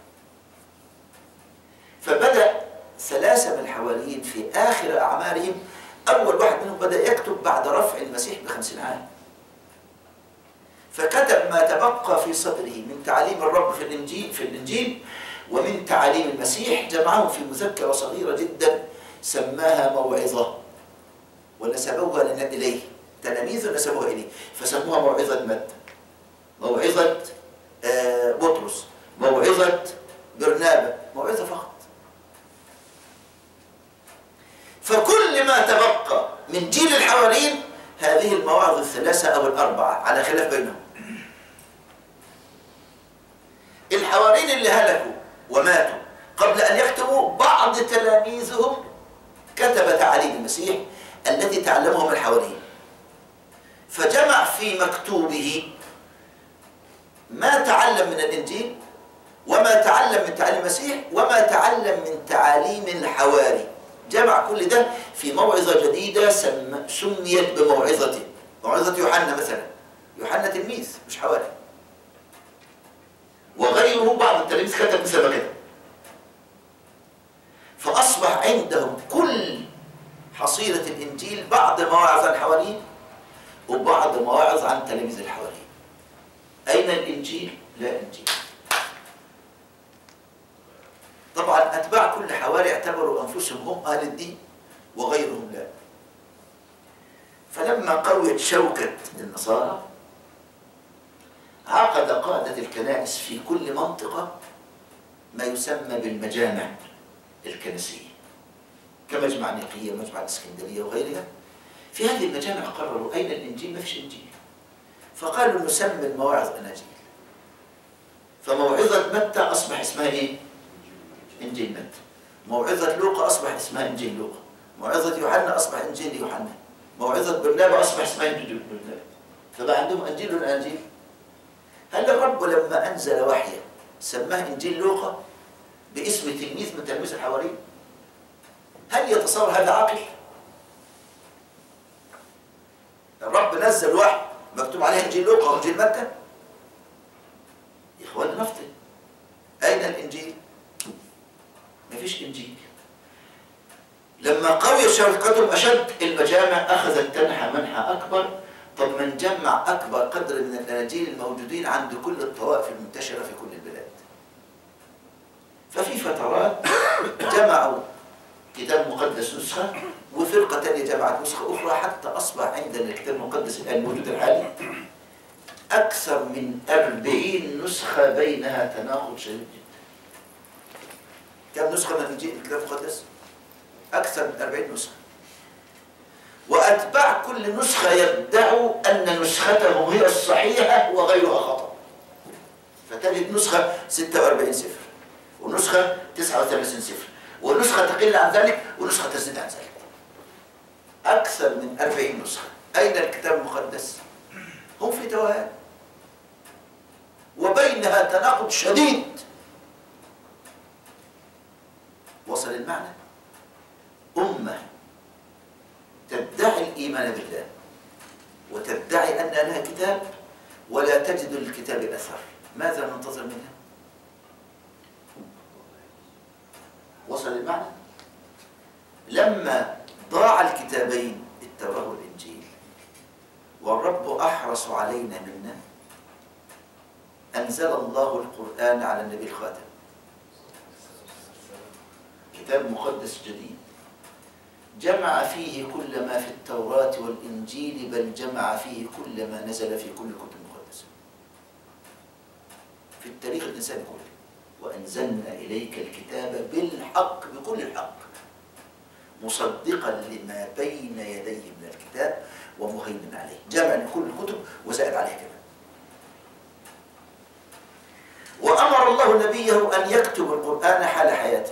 فبدأ ثلاثه من الحواريين في اخر اعمارهم، اول واحد منهم بدأ يكتب بعد رفع المسيح بخمسين عام، فكتب ما تبقى في صدره من تعاليم الرب في الانجيل في الانجيل ومن تعاليم المسيح، جمعهم في مذكره صغيره جدا سماها موعظه، ونسبوها اليه، تلاميذه نسبوها اليه، فسموها موعظه متى، موعظه آه بطرس، موعظه برنابا، موعظه فقط. فكل ما تبقى من جيل الحواريين هذه المواعظ الثلاثه او الاربعه على خلاف بينهم. الحواريين اللي هلكوا وماتوا قبل أن يكتبوا، بعض تلاميذهم كتب تعاليم المسيح التي تعلمهم الحواريين، فجمع في مكتوبه ما تعلم من الإنجيل وما تعلم من تعاليم المسيح وما تعلم من تعاليم الحواري، جمع كل ده في موعظة جديدة سميت بموعظته، موعظة يوحنا مثلا. يوحنا تلميذ مش حواري، وغيره بعض التلاميذ كتب مثل ما كده. فأصبح عندهم كل حصيلة الإنجيل بعض مواعظ عن الحواريين وبعض مواعظ عن تلاميذ الحواريين. أين الإنجيل؟ لا إنجيل. طبعا أتباع كل حواري اعتبروا أنفسهم هم أهل الدين وغيرهم لا. فلما قويت شوكة النصارى عقد قادة الكنائس في كل منطقة ما يسمى بالمجامع الكنسية. كمجمع نيقية ومجمع الإسكندرية وغيرها. في هذه المجامع قرروا أين الإنجيل؟ ما فيش إنجيل، فقالوا نسمي المواعظ أناجيل. فموعظة متى أصبح اسمها إيه؟ إنجيل متى. موعظة لوقا أصبح اسمها إنجيل لوقا. موعظة يوحنا أصبح إنجيل يوحنا. موعظة برنابا أصبح اسمها إنجيل برنابا. فبقى عندهم إنجيل وأناجيل. هل الرب لما أنزل وحيا سماه إنجيل لوقا باسم تلميذ من تلاميذ الحواريين؟ هل يتصور هذا عاقل؟ الرب نزل وحي مكتوب عليه إنجيل لوقا وإنجيل متى. يا إخواننا نفطن، أين الإنجيل؟ ما فيش إنجيل. لما قوي شركتهم أشد، المجامع أخذت تنحى منحى أكبر. طب من جمع أكبر قدر من الأناجيل الموجودين عند كل الطوائف المنتشرة في كل البلاد. ففي فترات جمعوا كتاب مقدس نسخة، وفرقة ثانية جمعت نسخة أخرى، حتى أصبح عندنا الكتاب المقدس الآن الموجود الحالي أكثر من أربعين نسخة بينها تناقض شديد جدا. كم نسخة من الإنجيل الكتاب المقدس؟ أكثر من أربعين نسخة. وأتباع كل نسخة يدعوا أن نسختهم هي الصحيحة وغيرها خطأ. فتجد نسخة ستة وأربعين صفر، ونسخة تسعة وثلاثين صفر، ونسخة تقل عن ذلك، ونسخة تزيد عن ذلك. أكثر من أربعين نسخة. أين الكتاب المقدس؟ هم في توهان، وبينها تناقض شديد. وصل المعنى؟ أمة تدعي الإيمان بالله وتدعي أن لها كتاب ولا تجد للكتاب أثر، ماذا ننتظر منها؟ وصل المعنى؟ لما ضاع الكتابين التوراة والإنجيل والرب أحرص علينا منا، أنزل الله القرآن على النبي الخاتم، كتاب مقدس جديد جمع فيه كل ما في التوراة والإنجيل، بل جمع فيه كل ما نزل في كل الكتب المقدسة في التاريخ الإنساني كله. وأنزلنا إليك الكتاب بالحق، بكل الحق، مصدقا لما بين يديه من الكتاب ومهيمن عليه. جمع لكل الكتب وزائد عليه كمان. وأمر الله نبيه أن يكتب القرآن حال حياته.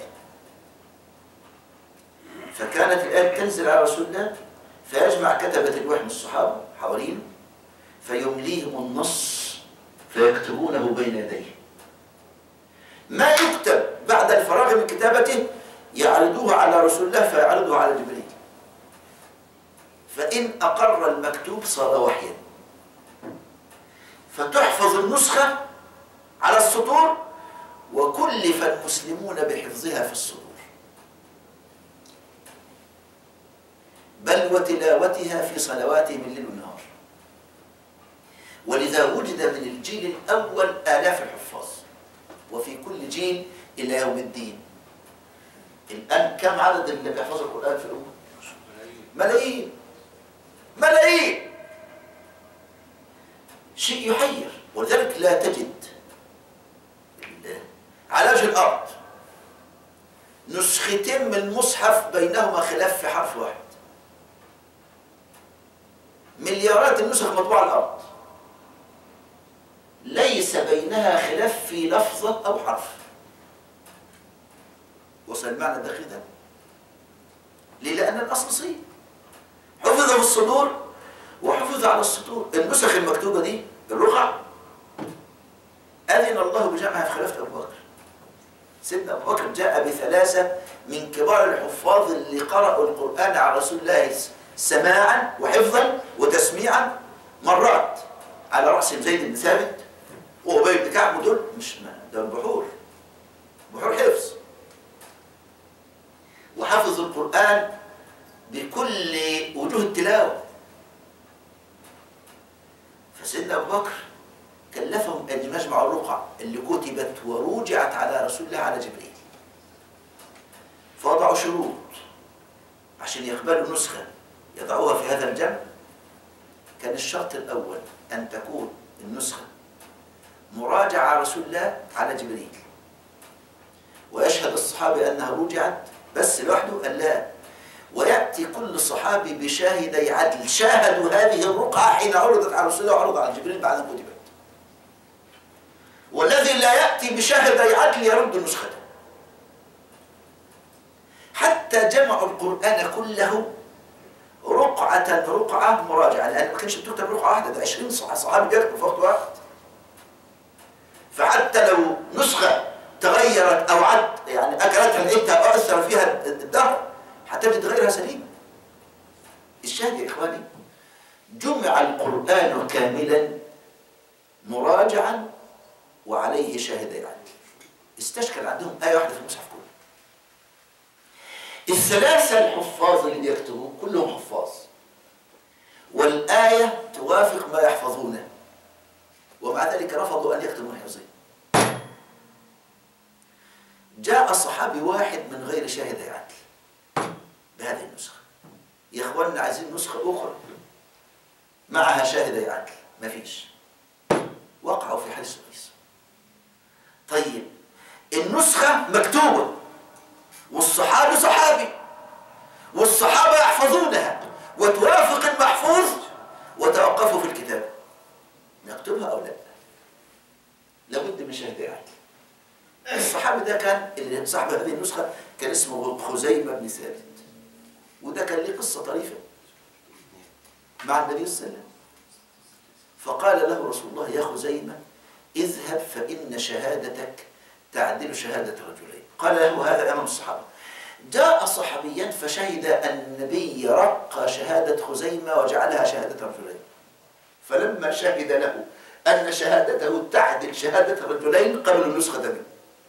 فكانت الآية تنزل على رسول الله فيجمع كتبة الوحي من الصحابة حوالين فيمليهم النص فيكتبونه بين يديه. ما يكتب بعد الفراغ من كتابته يعرضوه على رسول الله فيعرضه على جبريل، فإن أقر المكتوب صار وحيا، فتحفظ النسخة على السطور، وكلف المسلمون بحفظها في الصدور، بل وتلاوتها في صلواتهم الليل والنهار. ولذا وجد من الجيل الأول آلاف الحفاظ، وفي كل جيل إلى يوم الدين. الآن كم عدد اللي بيحفظ القرآن في الأمة؟ ملايين ملايين. شيء يحير. ولذلك لا تجد على وجه الأرض نسختين من المصحف بينهما خلاف في حرف واحد. مليارات النسخ مطبوعة على الأرض ليس بينها خلاف في لفظة أو حرف. وصل المعنى الدقيق ده؟ ليه؟ لأن الأصل صحيح، حفظ في الصدور وحفظ على السطور. النسخ المكتوبة دي الرقع أذن الله بجمعها في خلافة أبو بكر. سيدنا أبو بكر جاء بثلاثة من كبار الحفاظ اللي قرأوا القرآن على رسول الله سماعا وحفظا وتسميعا مرات، على رأسهم زيد بن ثابت وأبي بن كعب، ودول مش دول بحور بحور حفظ، وحفظ القرآن بكل وجوه التلاوة. فسيدنا أبو بكر كلفهم أن يجمعوا الرقع اللي كتبت وروجعت على رسول الله على جبريل، فوضعوا شروط عشان يقبلوا نسخة يضعوها في هذا الجمع. كان الشرط الأول أن تكون النسخة مراجعة على رسول الله على جبريل، ويشهد الصحابة أنها رجعت بس لوحده، قال لا، ويأتي كل صحابي بشاهدي عدل شاهدوا هذه الرقعة حين عرضت على رسول الله وعرض على جبريل بعد أن كتبت. والذي لا يأتي بشاهدي عدل يرد نسخته. حتى جمعوا القرآن كله رقعة رقعة مراجعة، لأن ما كانش بتكتب رقعة واحدة، ده عشرين صحابي بيكتبوا في وقت واحد. فحتى لو نسخة تغيرت أو عد يعني أكلتها لقيتها أو أثر فيها الدهر هتجد غيرها سليمة. الشاهد يا إخواني، جمع القرآن كاملا مراجعا وعليه شاهدي عدل. استشكل عندهم آية واحدة في المصحف كله. الثلاثة الحفاظ اللي بيكتبوا كلهم حفاظ، والآية توافق ما يحفظونه، ومع ذلك رفضوا أن يكتبوا حفظين. جاء صحابي واحد من غير شاهدي عدل بهذه النسخة. يا إخواننا عايزين نسخة أخرى معها شاهدي عدل، ما فيش. وقعوا في حديث القيس. طيب النسخة مكتوبة والصحابي صحابي والصحابة يحفظونها وتوافق المحفوظ وتوقفوا في الكتاب، نكتبها أو لا؟ لابد من شاهدي عدل. الصحابي ده كان اللي صاحب هذه النسخة كان اسمه خزيمة بن ثابت، وده كان له قصة طريفة مع النبي صلى الله عليه وسلم. فقال له رسول الله: يا خزيمة اذهب فإن شهادتك تعدل شهادة رجلين. قال له هذا أمام الصحابة. جاء صحابيا فشهد أن النبي رق شهادة خزيمة وجعلها شهادة رجلين، فلما شهد له أن شهادته تعدل شهادة رجلين قبلوا النسخة منه.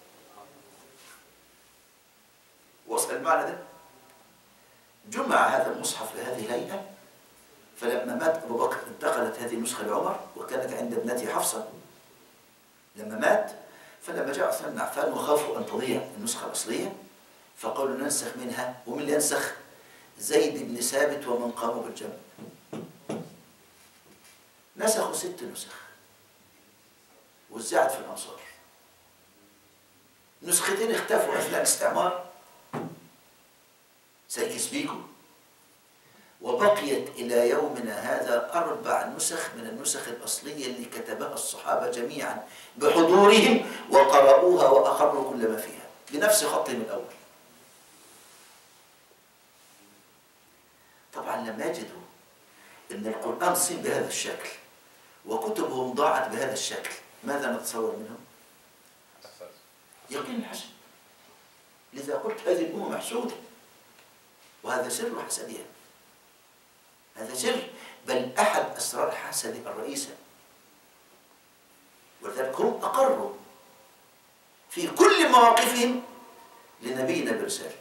وصل المعنى ده؟ جمع هذا المصحف لهذه الهيئة، فلما مات أبو بكر انتقلت هذه النسخة لعمر وكانت عند ابنته حفصة. لما مات فلما جاء عثمان بن عفان وخافوا أن تضيع النسخة الأصلية فقالوا ننسخ منها. ومن اللي ينسخ؟ زيد بن ثابت ومن قاموا بالجمع. نسخوا ست نسخ وزعت في الأمصار. نسختين اختفوا أثناء الاستعمار سيكس بيكو، وبقيت إلى يومنا هذا أربع نسخ من النسخ الأصلية اللي كتبها الصحابة جميعا بحضورهم وقرأوها وأقروا كل ما فيها بنفس خطهم الأول. طبعا لما يجدوا أن القرآن صيب بهذا الشكل وكتبهم ضاعت بهذا الشكل، ماذا نتصور منهم؟ يقين الحسد. لذا قلت هذه الأمة محسودة، وهذا سر حسدها، هذا سر، بل أحد أسرار حسدها الرئيسة. ولذلك هم أقروا في كل مواقفهم لنبينا برسالة،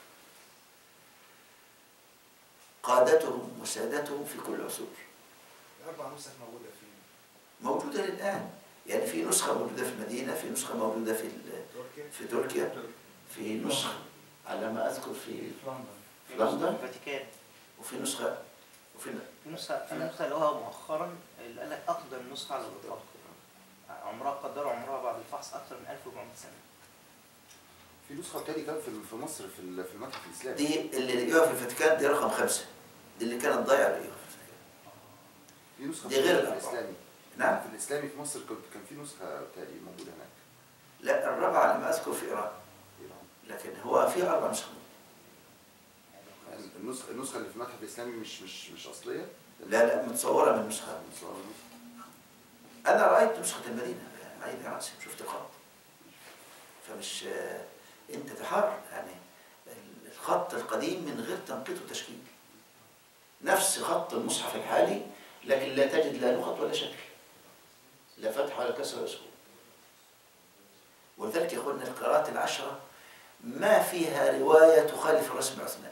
قادتهم وسادتهم في كل عصور. الأربع نسخ موجودة فين؟ موجودة للآن، يعني في نسخة موجودة في المدينة، في نسخة موجودة في تركيا، في تركيا، في نسخة على ما أذكر في في لندن، الفاتيكان، وفي نسخة وفي في نسخة النسخة اللي هو مؤخرا اللي قال لك أقدم نسخة على الإطلاق، عمرها قدروا عمرها بعد الفحص أكثر من ألف وأربعمائة سنة. في نسخة تاني كان في في مصر في ال- في المتحف الإسلامي. دي اللي لقيوها في الفاتيكان، دي رقم خمسة، دي اللي كانت ضايعة لقيوها في الفاتيكان. في نسخة دي غير في الأربعة. الإسلامي. نعم؟ في الإسلامي في مصر كنت كان في نسخة تاني موجودة هناك. لا، الرابعة على ما أذكر في إيران، لكن هو في أربع نسخ. يعني النسخة النسخة اللي في المتحف الإسلامي مش مش مش أصلية؟ لا لا، متصورة من نسخة. متصورة نسخة. أنا رأيت نسخة المدينة عيني رأسي، شفت الخط، فمش أنت تحار يعني الخط القديم من غير تنقيط وتشكيل، نفس خط المصحف الحالي، لكن لا تجد لا نقط ولا شكل، لا فتح ولا كسر ولا سكون. ولذلك يا اخواننا القراءات العشرة ما فيها رواية تخالف الرسم العثماني،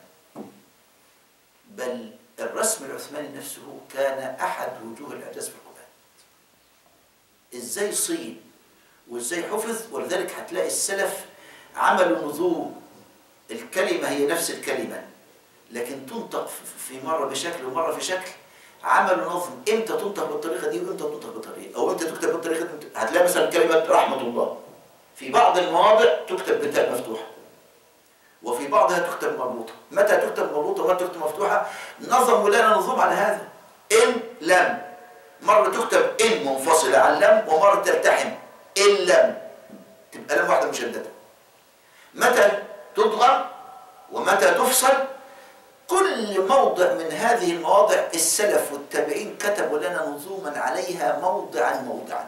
بل الرسم العثماني نفسه كان أحد وجوه الإعجاز في القرآن. إزاي صين وإزاي حفظ، ولذلك هتلاقي السلف عملوا نظوم، الكلمة هي نفس الكلمة لكن تنطق في مرة بشكل ومرة في شكل. عملوا نظم امتى تنطق بالطريقة دي وامتى تنطق بالطريقة، أو امتى تكتب بالطريقة دي. هتلاقي مثلا كلمة رحمة الله في بعض المواضع تكتب بتاء مفتوحة، وفي بعضها تكتب مربوطة. متى تكتب مربوطة ومتى تكتب مفتوحة؟ نظموا لنا نظام على هذا. إن لم، مرة تكتب إن منفصلة عن لم، ومرة تلتحم إن لم، تبقى لم واحدة مشددة. متى تضغم ومتى تفصل، كل موضع من هذه المواضع السلف والتابعين كتبوا لنا نظوما عليها موضعا موضعا،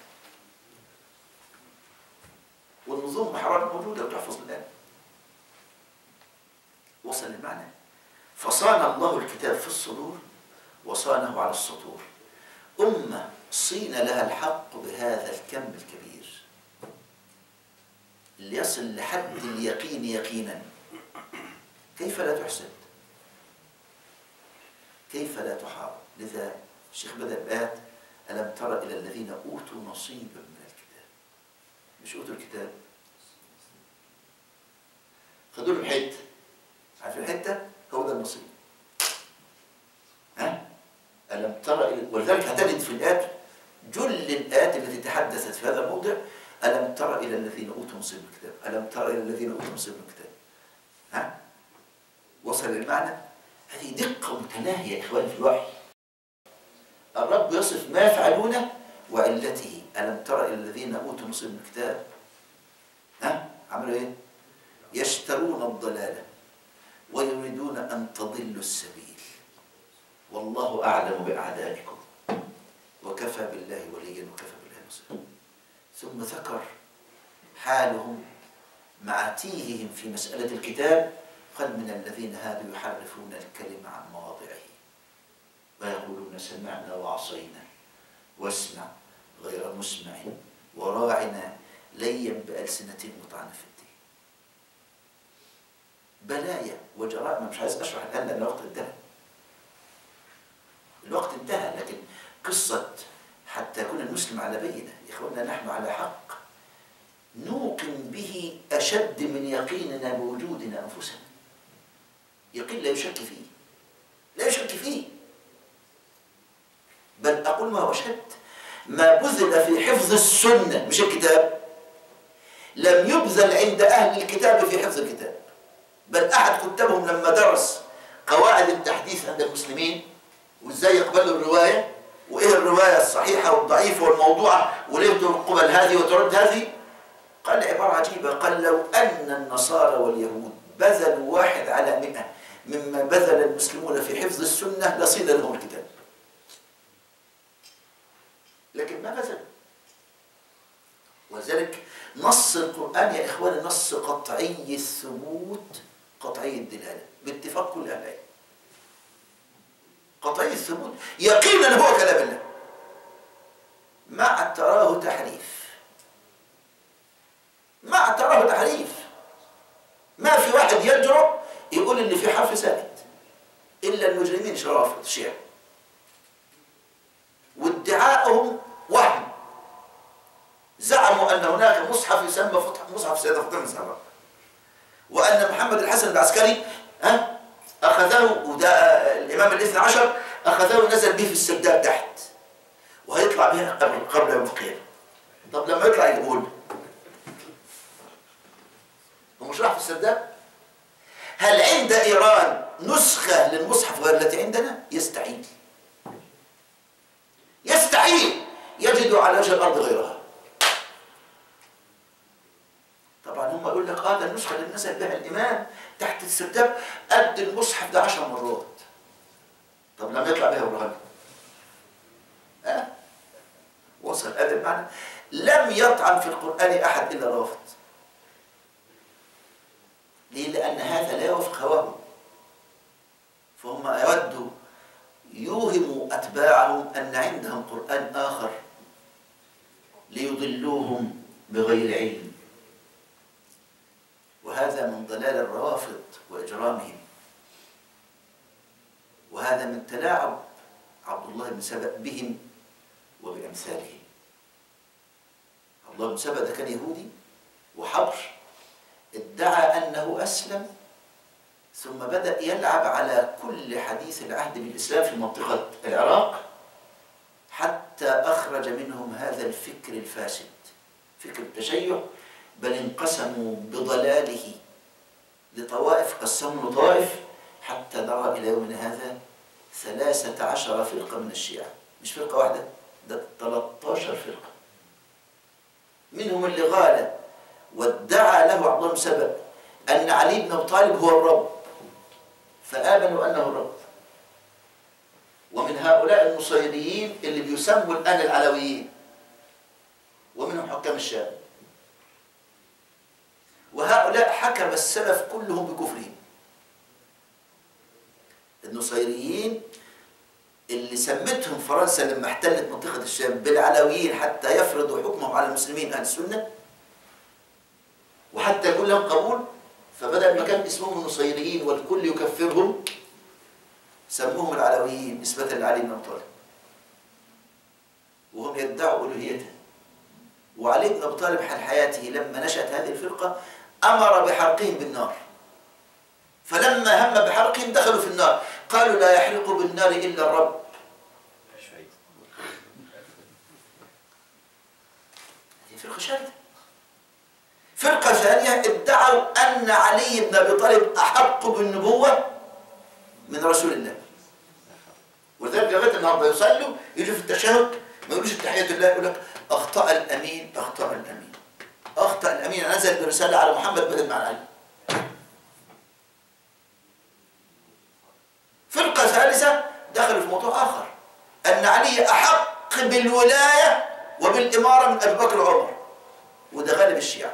والنظوم محررة موجودة وتحفظ الآن. وصل المعنى؟ فصان الله الكتاب في الصدور وصانه على السطور. أمة صين لها الحق بهذا الكم الكبير ليصل لحد اليقين يقينا، كيف لا تحسد؟ كيف لا تحارب؟ لذا الشيخ بدأ بآيات ألم تر إلى الذين أوتوا نصيبا من الكتاب. مش أوتوا الكتاب، خدوا لهم حتة. عارف الحتة؟ هو ده النصيب. ها؟ ألم تر إلى، ولذلك هتجد في الآيات جل الآيات التي تحدثت في هذا الموضع ألم تر إلى الذين أوتوا نصيب من الكتاب، ألم تر إلى الذين أوتوا نصيب من الكتاب. ها؟ وصل المعنى؟ هذه دقة متناهية يا إخواني في الوحي. الرب يصف ما يفعلونه وعلته. ألم تر إلى الذين أوتوا نصيب من الكتاب، ها؟ عملوا إيه؟ يشترون الضلالة ويريدون أن تضلوا السبيل والله أعلم بأعدائكم وكفى بالله وليا وكفى بالله نصيرا. ثم ذكر حالهم مع تيههم في مسألة الكتاب، قال من الذين هادوا يحرفون الكلمة عن مواضعه ويقولون سمعنا وعصينا واسمع غير مسمع وراعنا ليا بألسنة مطعنة في الدين. بلايا وجرائم. مش عايز أشرح الآن لأن الوقت انتهى، الوقت انتهى، لكن قصة حتى يكون المسلم على بينة. يا إخواننا نحن على حق نوقن به أشد من يقيننا بوجودنا أنفسنا. يقين لا يشك فيه، لا يشك فيه، بل أقول ما هو أشد، ما بذل في حفظ السنة مش الكتاب لم يبذل عند أهل الكتاب في حفظ الكتاب. بل أحد كتابهم لما درس قواعد التحديث عند المسلمين وإزاي يقبلوا الرواية وإيه الرواية الصحيحة والضعيفة والموضوعة وليه تقبل هذه وترد هذه، قال عبارة عجيبة، قال لو أن النصارى واليهود بذلوا واحد على مئة مما بذل المسلمون في حفظ السنة لصيد لهم الكتاب، لكن ما بذل. ولذلك نص القرآن يا إخواني نص قطعي الثبوت قطعي الدلالة باتفاق كل أهل العلم. قطعي الثبوت يقينا هو كلام الله مع تراه تحريف، مع تراه تحريف. ما في واحد يجرؤ يقول ان في حرف ساكت الا المجرمين شرافة الشيعة، وادعاءهم وهم. زعموا ان هناك مصحف يسمى مصحف سيدة فاطمة الزهراء، وان محمد الحسن العسكري ها اخذه، وده الامام الاثنى عشر اخذه ونزل به في السداد تحت، وهيطلع بها قبل قبل يوم القيامة. طب لما يطلع يقول هو مش راح في السداد؟ هل عند ايران نسخة للمصحف غير التي عندنا؟ يستحيل، يستحيل يجدوا على وجه الارض غيرها. طبعا هم يقول لك اه ده النسخة اللي نزل بها الامام تحت السرداب قد المصحف ده عشر مرات. طب لما يطلع بها الرهان اه وصل هذا المعنى. لم يطعن في القرآن احد الا رافض. ليه؟ لأن هذا لا يوافق هواهم، فهم يودوا يوهموا أتباعهم أن عندهم قرآن آخر ليضلوهم بغير علم، وهذا من ضلال الروافض وإجرامهم، وهذا من تلاعب عبد الله بن سبأ بهم وبأمثالهم. عبد الله بن سبأ ده كان يهودي وحبر، ادعى أنه أسلم ثم بدأ يلعب على كل حديث العهد بالإسلام في منطقة العراق حتى أخرج منهم هذا الفكر الفاسد، فكر التشيع، بل انقسموا بضلاله لطوائف، قسموا طوائف حتى نرى إلى يومنا هذا ثلاثة عشر فرقة من الشيعة، مش فرقة واحدة، ده ثلاثة عشر فرقة. منهم اللي قال وادعى له عبد الله بن سبأ أن علي بن أبي طالب هو الرب، فآمنوا أنه الرب. ومن هؤلاء النصيريين اللي بيسموا الآن العلويين، ومنهم حكام الشام. وهؤلاء حكم السلف كلهم بكفرهم. النصيريين اللي سمتهم فرنسا لما احتلت منطقة الشام بالعلويين حتى يفرضوا حكمهم على المسلمين أهل السنة، وحتى يكون لهم قبول، فبدأ المكان اسمهم النصيريين والكل يكفرهم، سموهم العلويين نسبة لعلي بن أبي طالب، وهم يدعوا ألوهيته. وعلي بن أبي طالب حال حياته لما نشأت هذه الفرقة أمر بحرقهم بالنار، فلما هم بحرقهم دخلوا في النار، قالوا لا يحرق بالنار إلا الرب. هذه فرقة شاذة. فرقة ثانية ادعوا أن علي بن أبي طالب أحق بالنبوة من رسول الله، ولذلك لغاية النهارده يصلوا يجوا في التشهد ما يقولوش التحية لله، يقول لك أخطأ الأمين أخطأ الأمين أخطأ الأمين نزل برسالة على محمد بدل ما على علي. فرقة ثالثة دخلوا في موضوع آخر، أن علي أحق بالولاية وبالإمارة من أبي بكر وعمر، وده غالب الشيعة.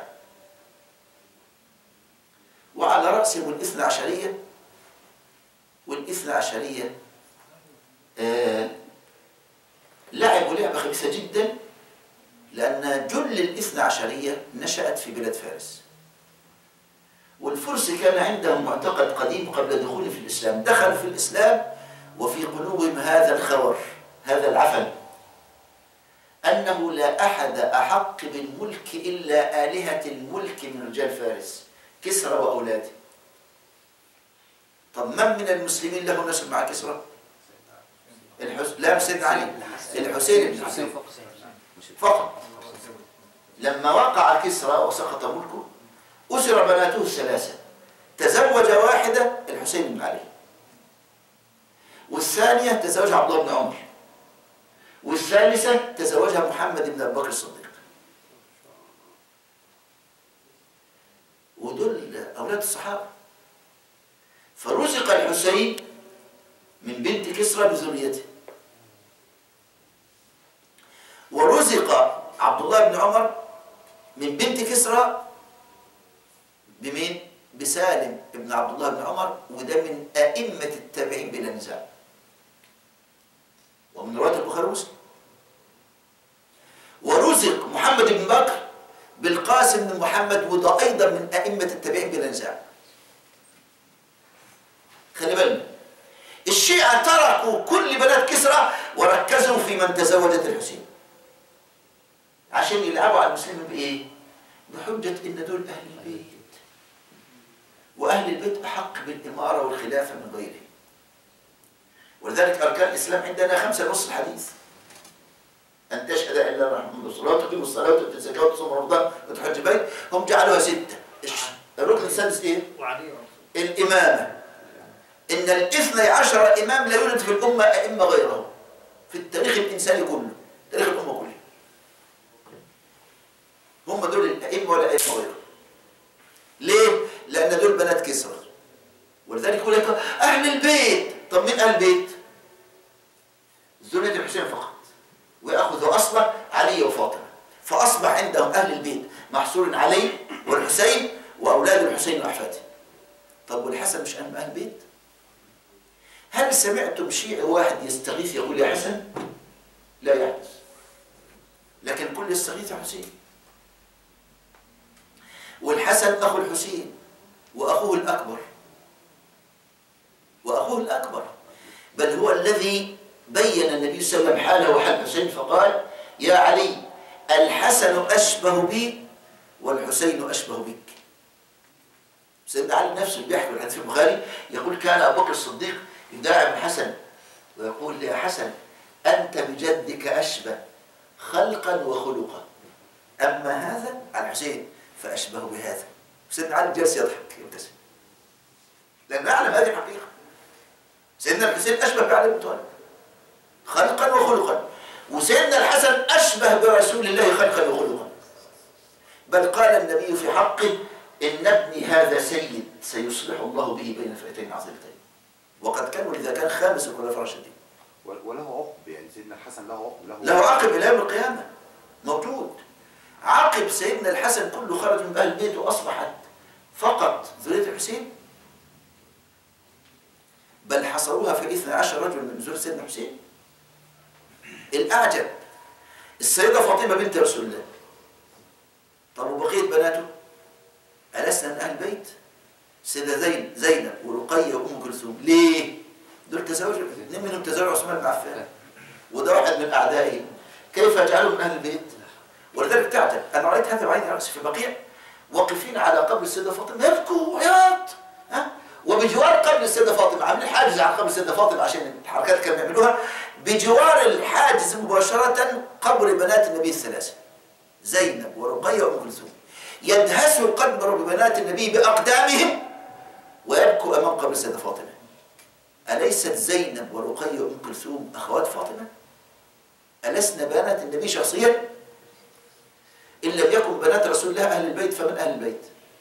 وعلى رأسهم الاثنى عشرية، والاثنى عشرية آه لعبوا لعبة خبيثة جدا، لأن جل الاثنى عشرية نشأت في بلاد فارس، والفرس كان عندهم معتقد قديم قبل دخولهم في الإسلام، دخلوا في الإسلام وفي قلوبهم هذا الخور، هذا العفن، أنه لا أحد أحق بالملك إلا آلهة الملك من رجال فارس، كسرى وأولاده. طب من من المسلمين له نسب مع كسرى؟ الحسين، لا مش سيدنا علي، الحسين بن علي فقط. لما وقع كسرى وسقط ملكه أسر بناته الثلاثة، تزوج واحدة الحسين بن علي، والثانية تزوجها عبد الله بن عمر، والثالثة تزوجها محمد بن أبي بكر الصديق. ودول أولاد الصحابة. فرزق الحسين من بنت كسرى بذريته، ورزق عبد الله بن عمر من بنت كسرى بمين؟ بسالم ابن عبد الله بن عمر، وده من أئمة التابعين بلا نزاع، ومن رواية البخاري ومسلم. ورزق محمد بن بكر بالقاسم بن محمد، وده أيضا من أئمة التابعين بلا نزاع. خلي بالنا، الشيعة تركوا كل بنات كسرى وركزوا في من تزوجت الحسين، عشان يلعبوا على المسلمين بإيه؟ بحجة إن دول أهل البيت، وأهل البيت أحق بالإمارة والخلافة من غيرهم. ولذلك أركان الإسلام عندنا خمسة نص الحديث: أن تشهد أن لا إله إلا الله وتصلي وتقيم الصلاة وتؤتي الزكاة وتصوم رمضان وتحج البيت. هم جعلوها ستة. الركن السادس إيه؟ الإمامة. إن الاثني عشر إمام لا يوجد في الأمة أئمة غيرهم في التاريخ الإنساني كله، تاريخ الأمة كله. هم دول الأئمة ولا أئمة غيرهم. ليه؟ لأن دول بنات كسرى. ولذلك يقول لك أهل البيت. طب مين أهل البيت؟ ذرية الحسين فقط، ويأخذوا أصله علي وفاطمة، فأصبح عندهم أهل البيت محصور علي والحسين وأولاد الحسين وأحفاده. طب والحسن مش أهل البيت؟ هل سمعتم شيعي واحد يستغيث يقول يا حسن؟ لا يحدث. لكن الكل يستغيث يا حسين. والحسن أخو الحسين وأخوه الأكبر، وأخوه الأكبر، بل هو الذي بين النبي صلى الله عليه وسلم حاله وحال الحسين فقال: يا علي الحسن أشبه بي والحسين أشبه بك. سيدنا علي نفسه بيحكي الحديث في البخاري يقول: كان أبو بكر الصديق يداعب الحسن ويقول: يا حسن أنت بجدك أشبه خلقا وخلقا، أما هذا على الحسين فأشبه بهذا. سيدنا علي جالس يضحك يبتسم. لأنه يعلم هذه الحقيقة. سيدنا الحسين أشبه بعلي بن طالب خلقا وخلقا، وسيدنا الحسن أشبه برسول الله خلقا وخلقا. بل قال النبي في حقه: إن ابني هذا سيد سيصلح الله به بين فئتين عظيمتين. وقد كان، ولذا كان خامس الخلفاء الراشدين. وله عقب، يعني سيدنا الحسن له عقب، له له عقب إلى يوم القيامة موجود. عقب سيدنا الحسن كله خرج من أهل البيت وأصبحت فقط ذرية الحسين، بل حصروها في اثني عشر رجل من ذرية سيدنا الحسين. الأعجب السيدة فاطمة بنت رسول الله. طب وبقية بناته ألسنا من أهل البيت؟ السيدة زين زينب ورقية وأم كلثوم. ليه؟ دول تزوجوا، اثنين منهم تزوجوا عثمان بن عفان، وده واحد من أعدائه. كيف يجعلهم من أهل البيت؟ ولذلك تعجب، أنا رأيت هذا بعيني رأسي في بقيع، واقفين على قبر السيدة فاطمة يبكوا عياط، ها؟ وبجوار قبر السيدة فاطمة عاملين حاجز على قبر السيدة فاطمة عشان الحركات كانوا بيعملوها. بجوار الحاجز مباشرة قبر بنات النبي الثلاثة زينب ورقية وأم كلثوم. يدهسوا القبر ببنات النبي بأقدامهم ويبكوا أمام قبر السيدة فاطمة. أليست زينب ورقية وأم كلثوم أخوات فاطمة؟ ألسنا بنات النبي شخصيا؟ إن لم يكن بنات رسول الله أهل البيت فمن أهل البيت؟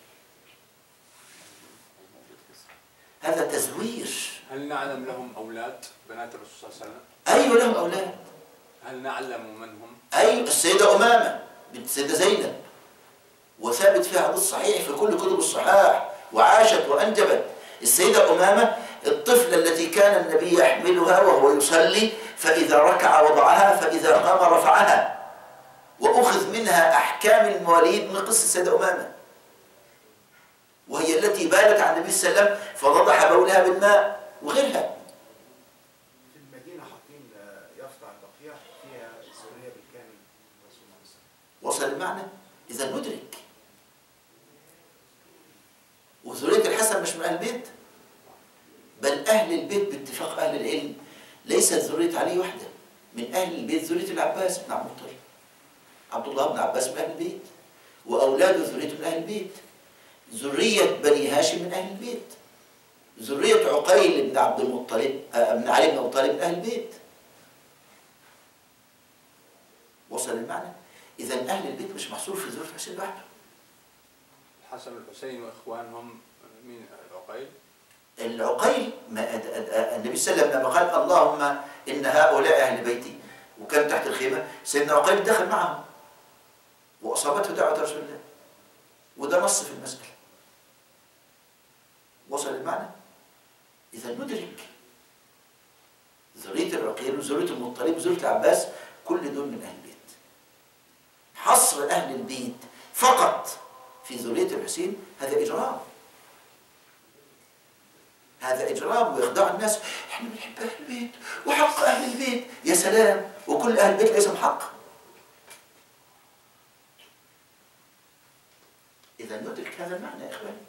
هذا تزوير. هل نعلم لهم أولاد بنات الرسول صلى الله عليه وسلم؟ أيوة لهم أولاد. هل نعلم من هم؟ أيوة السيدة أمامة بنت السيدة زينب، وثابت فيها حديث صحيح في كل كتب الصحاح، وعاشت وأنجبت. السيدة أمامة الطفلة التي كان النبي يحملها وهو يصلي، فإذا ركع وضعها، فإذا قام رفعها، وأخذ منها أحكام المواليد من قصة السيدة أمامة، وهي التي بالت عن النبي صلى الله عليه وسلم فنضح بولها بالماء وغيرها. في المدينة حاطين يافطة على البقيع فيها السورية بالكامل رسول الله صلى الله عليه وسلم. وصل المعنى؟ إذا ندرك. وذرية الحسن مش من أهل البيت، بل أهل البيت باتفاق أهل العلم ليست ذرية علي وحده. من أهل البيت ذرية العباس بن عبد المطلب، عبد الله بن عباس من أهل البيت، وأولاده ذرية من أهل البيت. ذرية بني هاشم من أهل البيت. ذرية عقيل بن عبد المطلب بن علي بن أبي طالب من أهل البيت. وصل المعنى؟ إذا أهل البيت مش محصور في ذرية الحسين لوحده. الحسن والحسين وإخوانهم مين؟ العقيل؟ العقيل ما النبي صلى الله عليه وسلم لما قال اللهم إن هؤلاء أهل بيتي وكان تحت الخيمة، سيدنا عقيل دخل معهم وأصابته دعوة رسول الله، وده نص في المسألة. وصل المعنى؟ إذا ندرك ذرية العقيل وذرية المطلب وذرية العباس كل دول من أهل البيت. حصر أهل البيت فقط في ذرية الحسين هذا إجرام، هذا إجرام وإخداع الناس. إحنا بنحب أهل البيت وحق أهل البيت. يا سلام، وكل أهل البيت ليسهم حق. إذا ندرك هذا المعنى يا إخواني.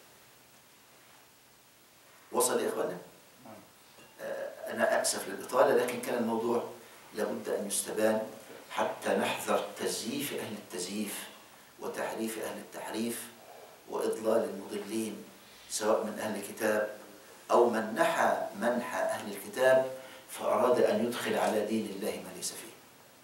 وصل يا إخواني؟ آه أنا أسف للإطالة، لكن كان الموضوع لابد أن يستبان حتى نحذر تزييف أهل التزييف وتحريف أهل التحريف وإضلال المضلين، سواء من أهل الكتاب أو من نحى منحى أهل الكتاب فأراد أن يدخل على دين الله ما ليس فيه.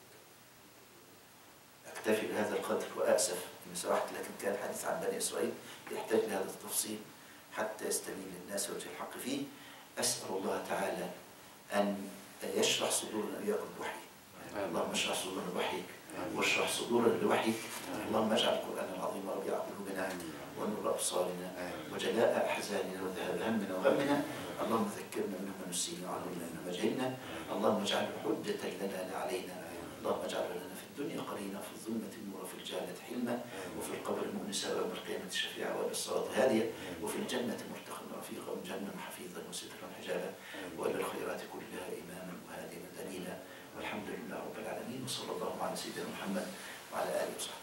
أكتفي بهذا القدر وأسف إن سمحت، لكن كان الحديث عن بني إسرائيل يحتاج لهذا التفصيل حتى يستبين للناس وجه الحق فيه. أسأل الله تعالى أن يشرح صدورنا إياكم بوحي. اللهم اشرح صدورنا بوحيك واشرح صدورنا بوحيك. اللهم اجعل القرآن العظيم ربيع قلوبنا ونور أبصارنا وجلاء أحزاننا وذهاب همنا وغمنا. اللهم ذكرنا منه ما نسينا وعلمنا منه ما جهلنا. اللهم اجعله حجة لنا لا علينا. اللهم اجعله لنا في الدنيا قرينا، في الظلمة نورا، في الجهالة حلما، وفي القبر مؤنسا، ويوم القيامة شفيعا، وإلى الصراط هاديا، وفي الجنة مرتقا ورفيقا، وجهنم حفيظا وسترا حجابا، وإلى الخيرات كلها إماما وهاديا دليلا. والحمد لله رب العالمين، وصلى الله على سيدنا محمد وعلى آله وصحبه.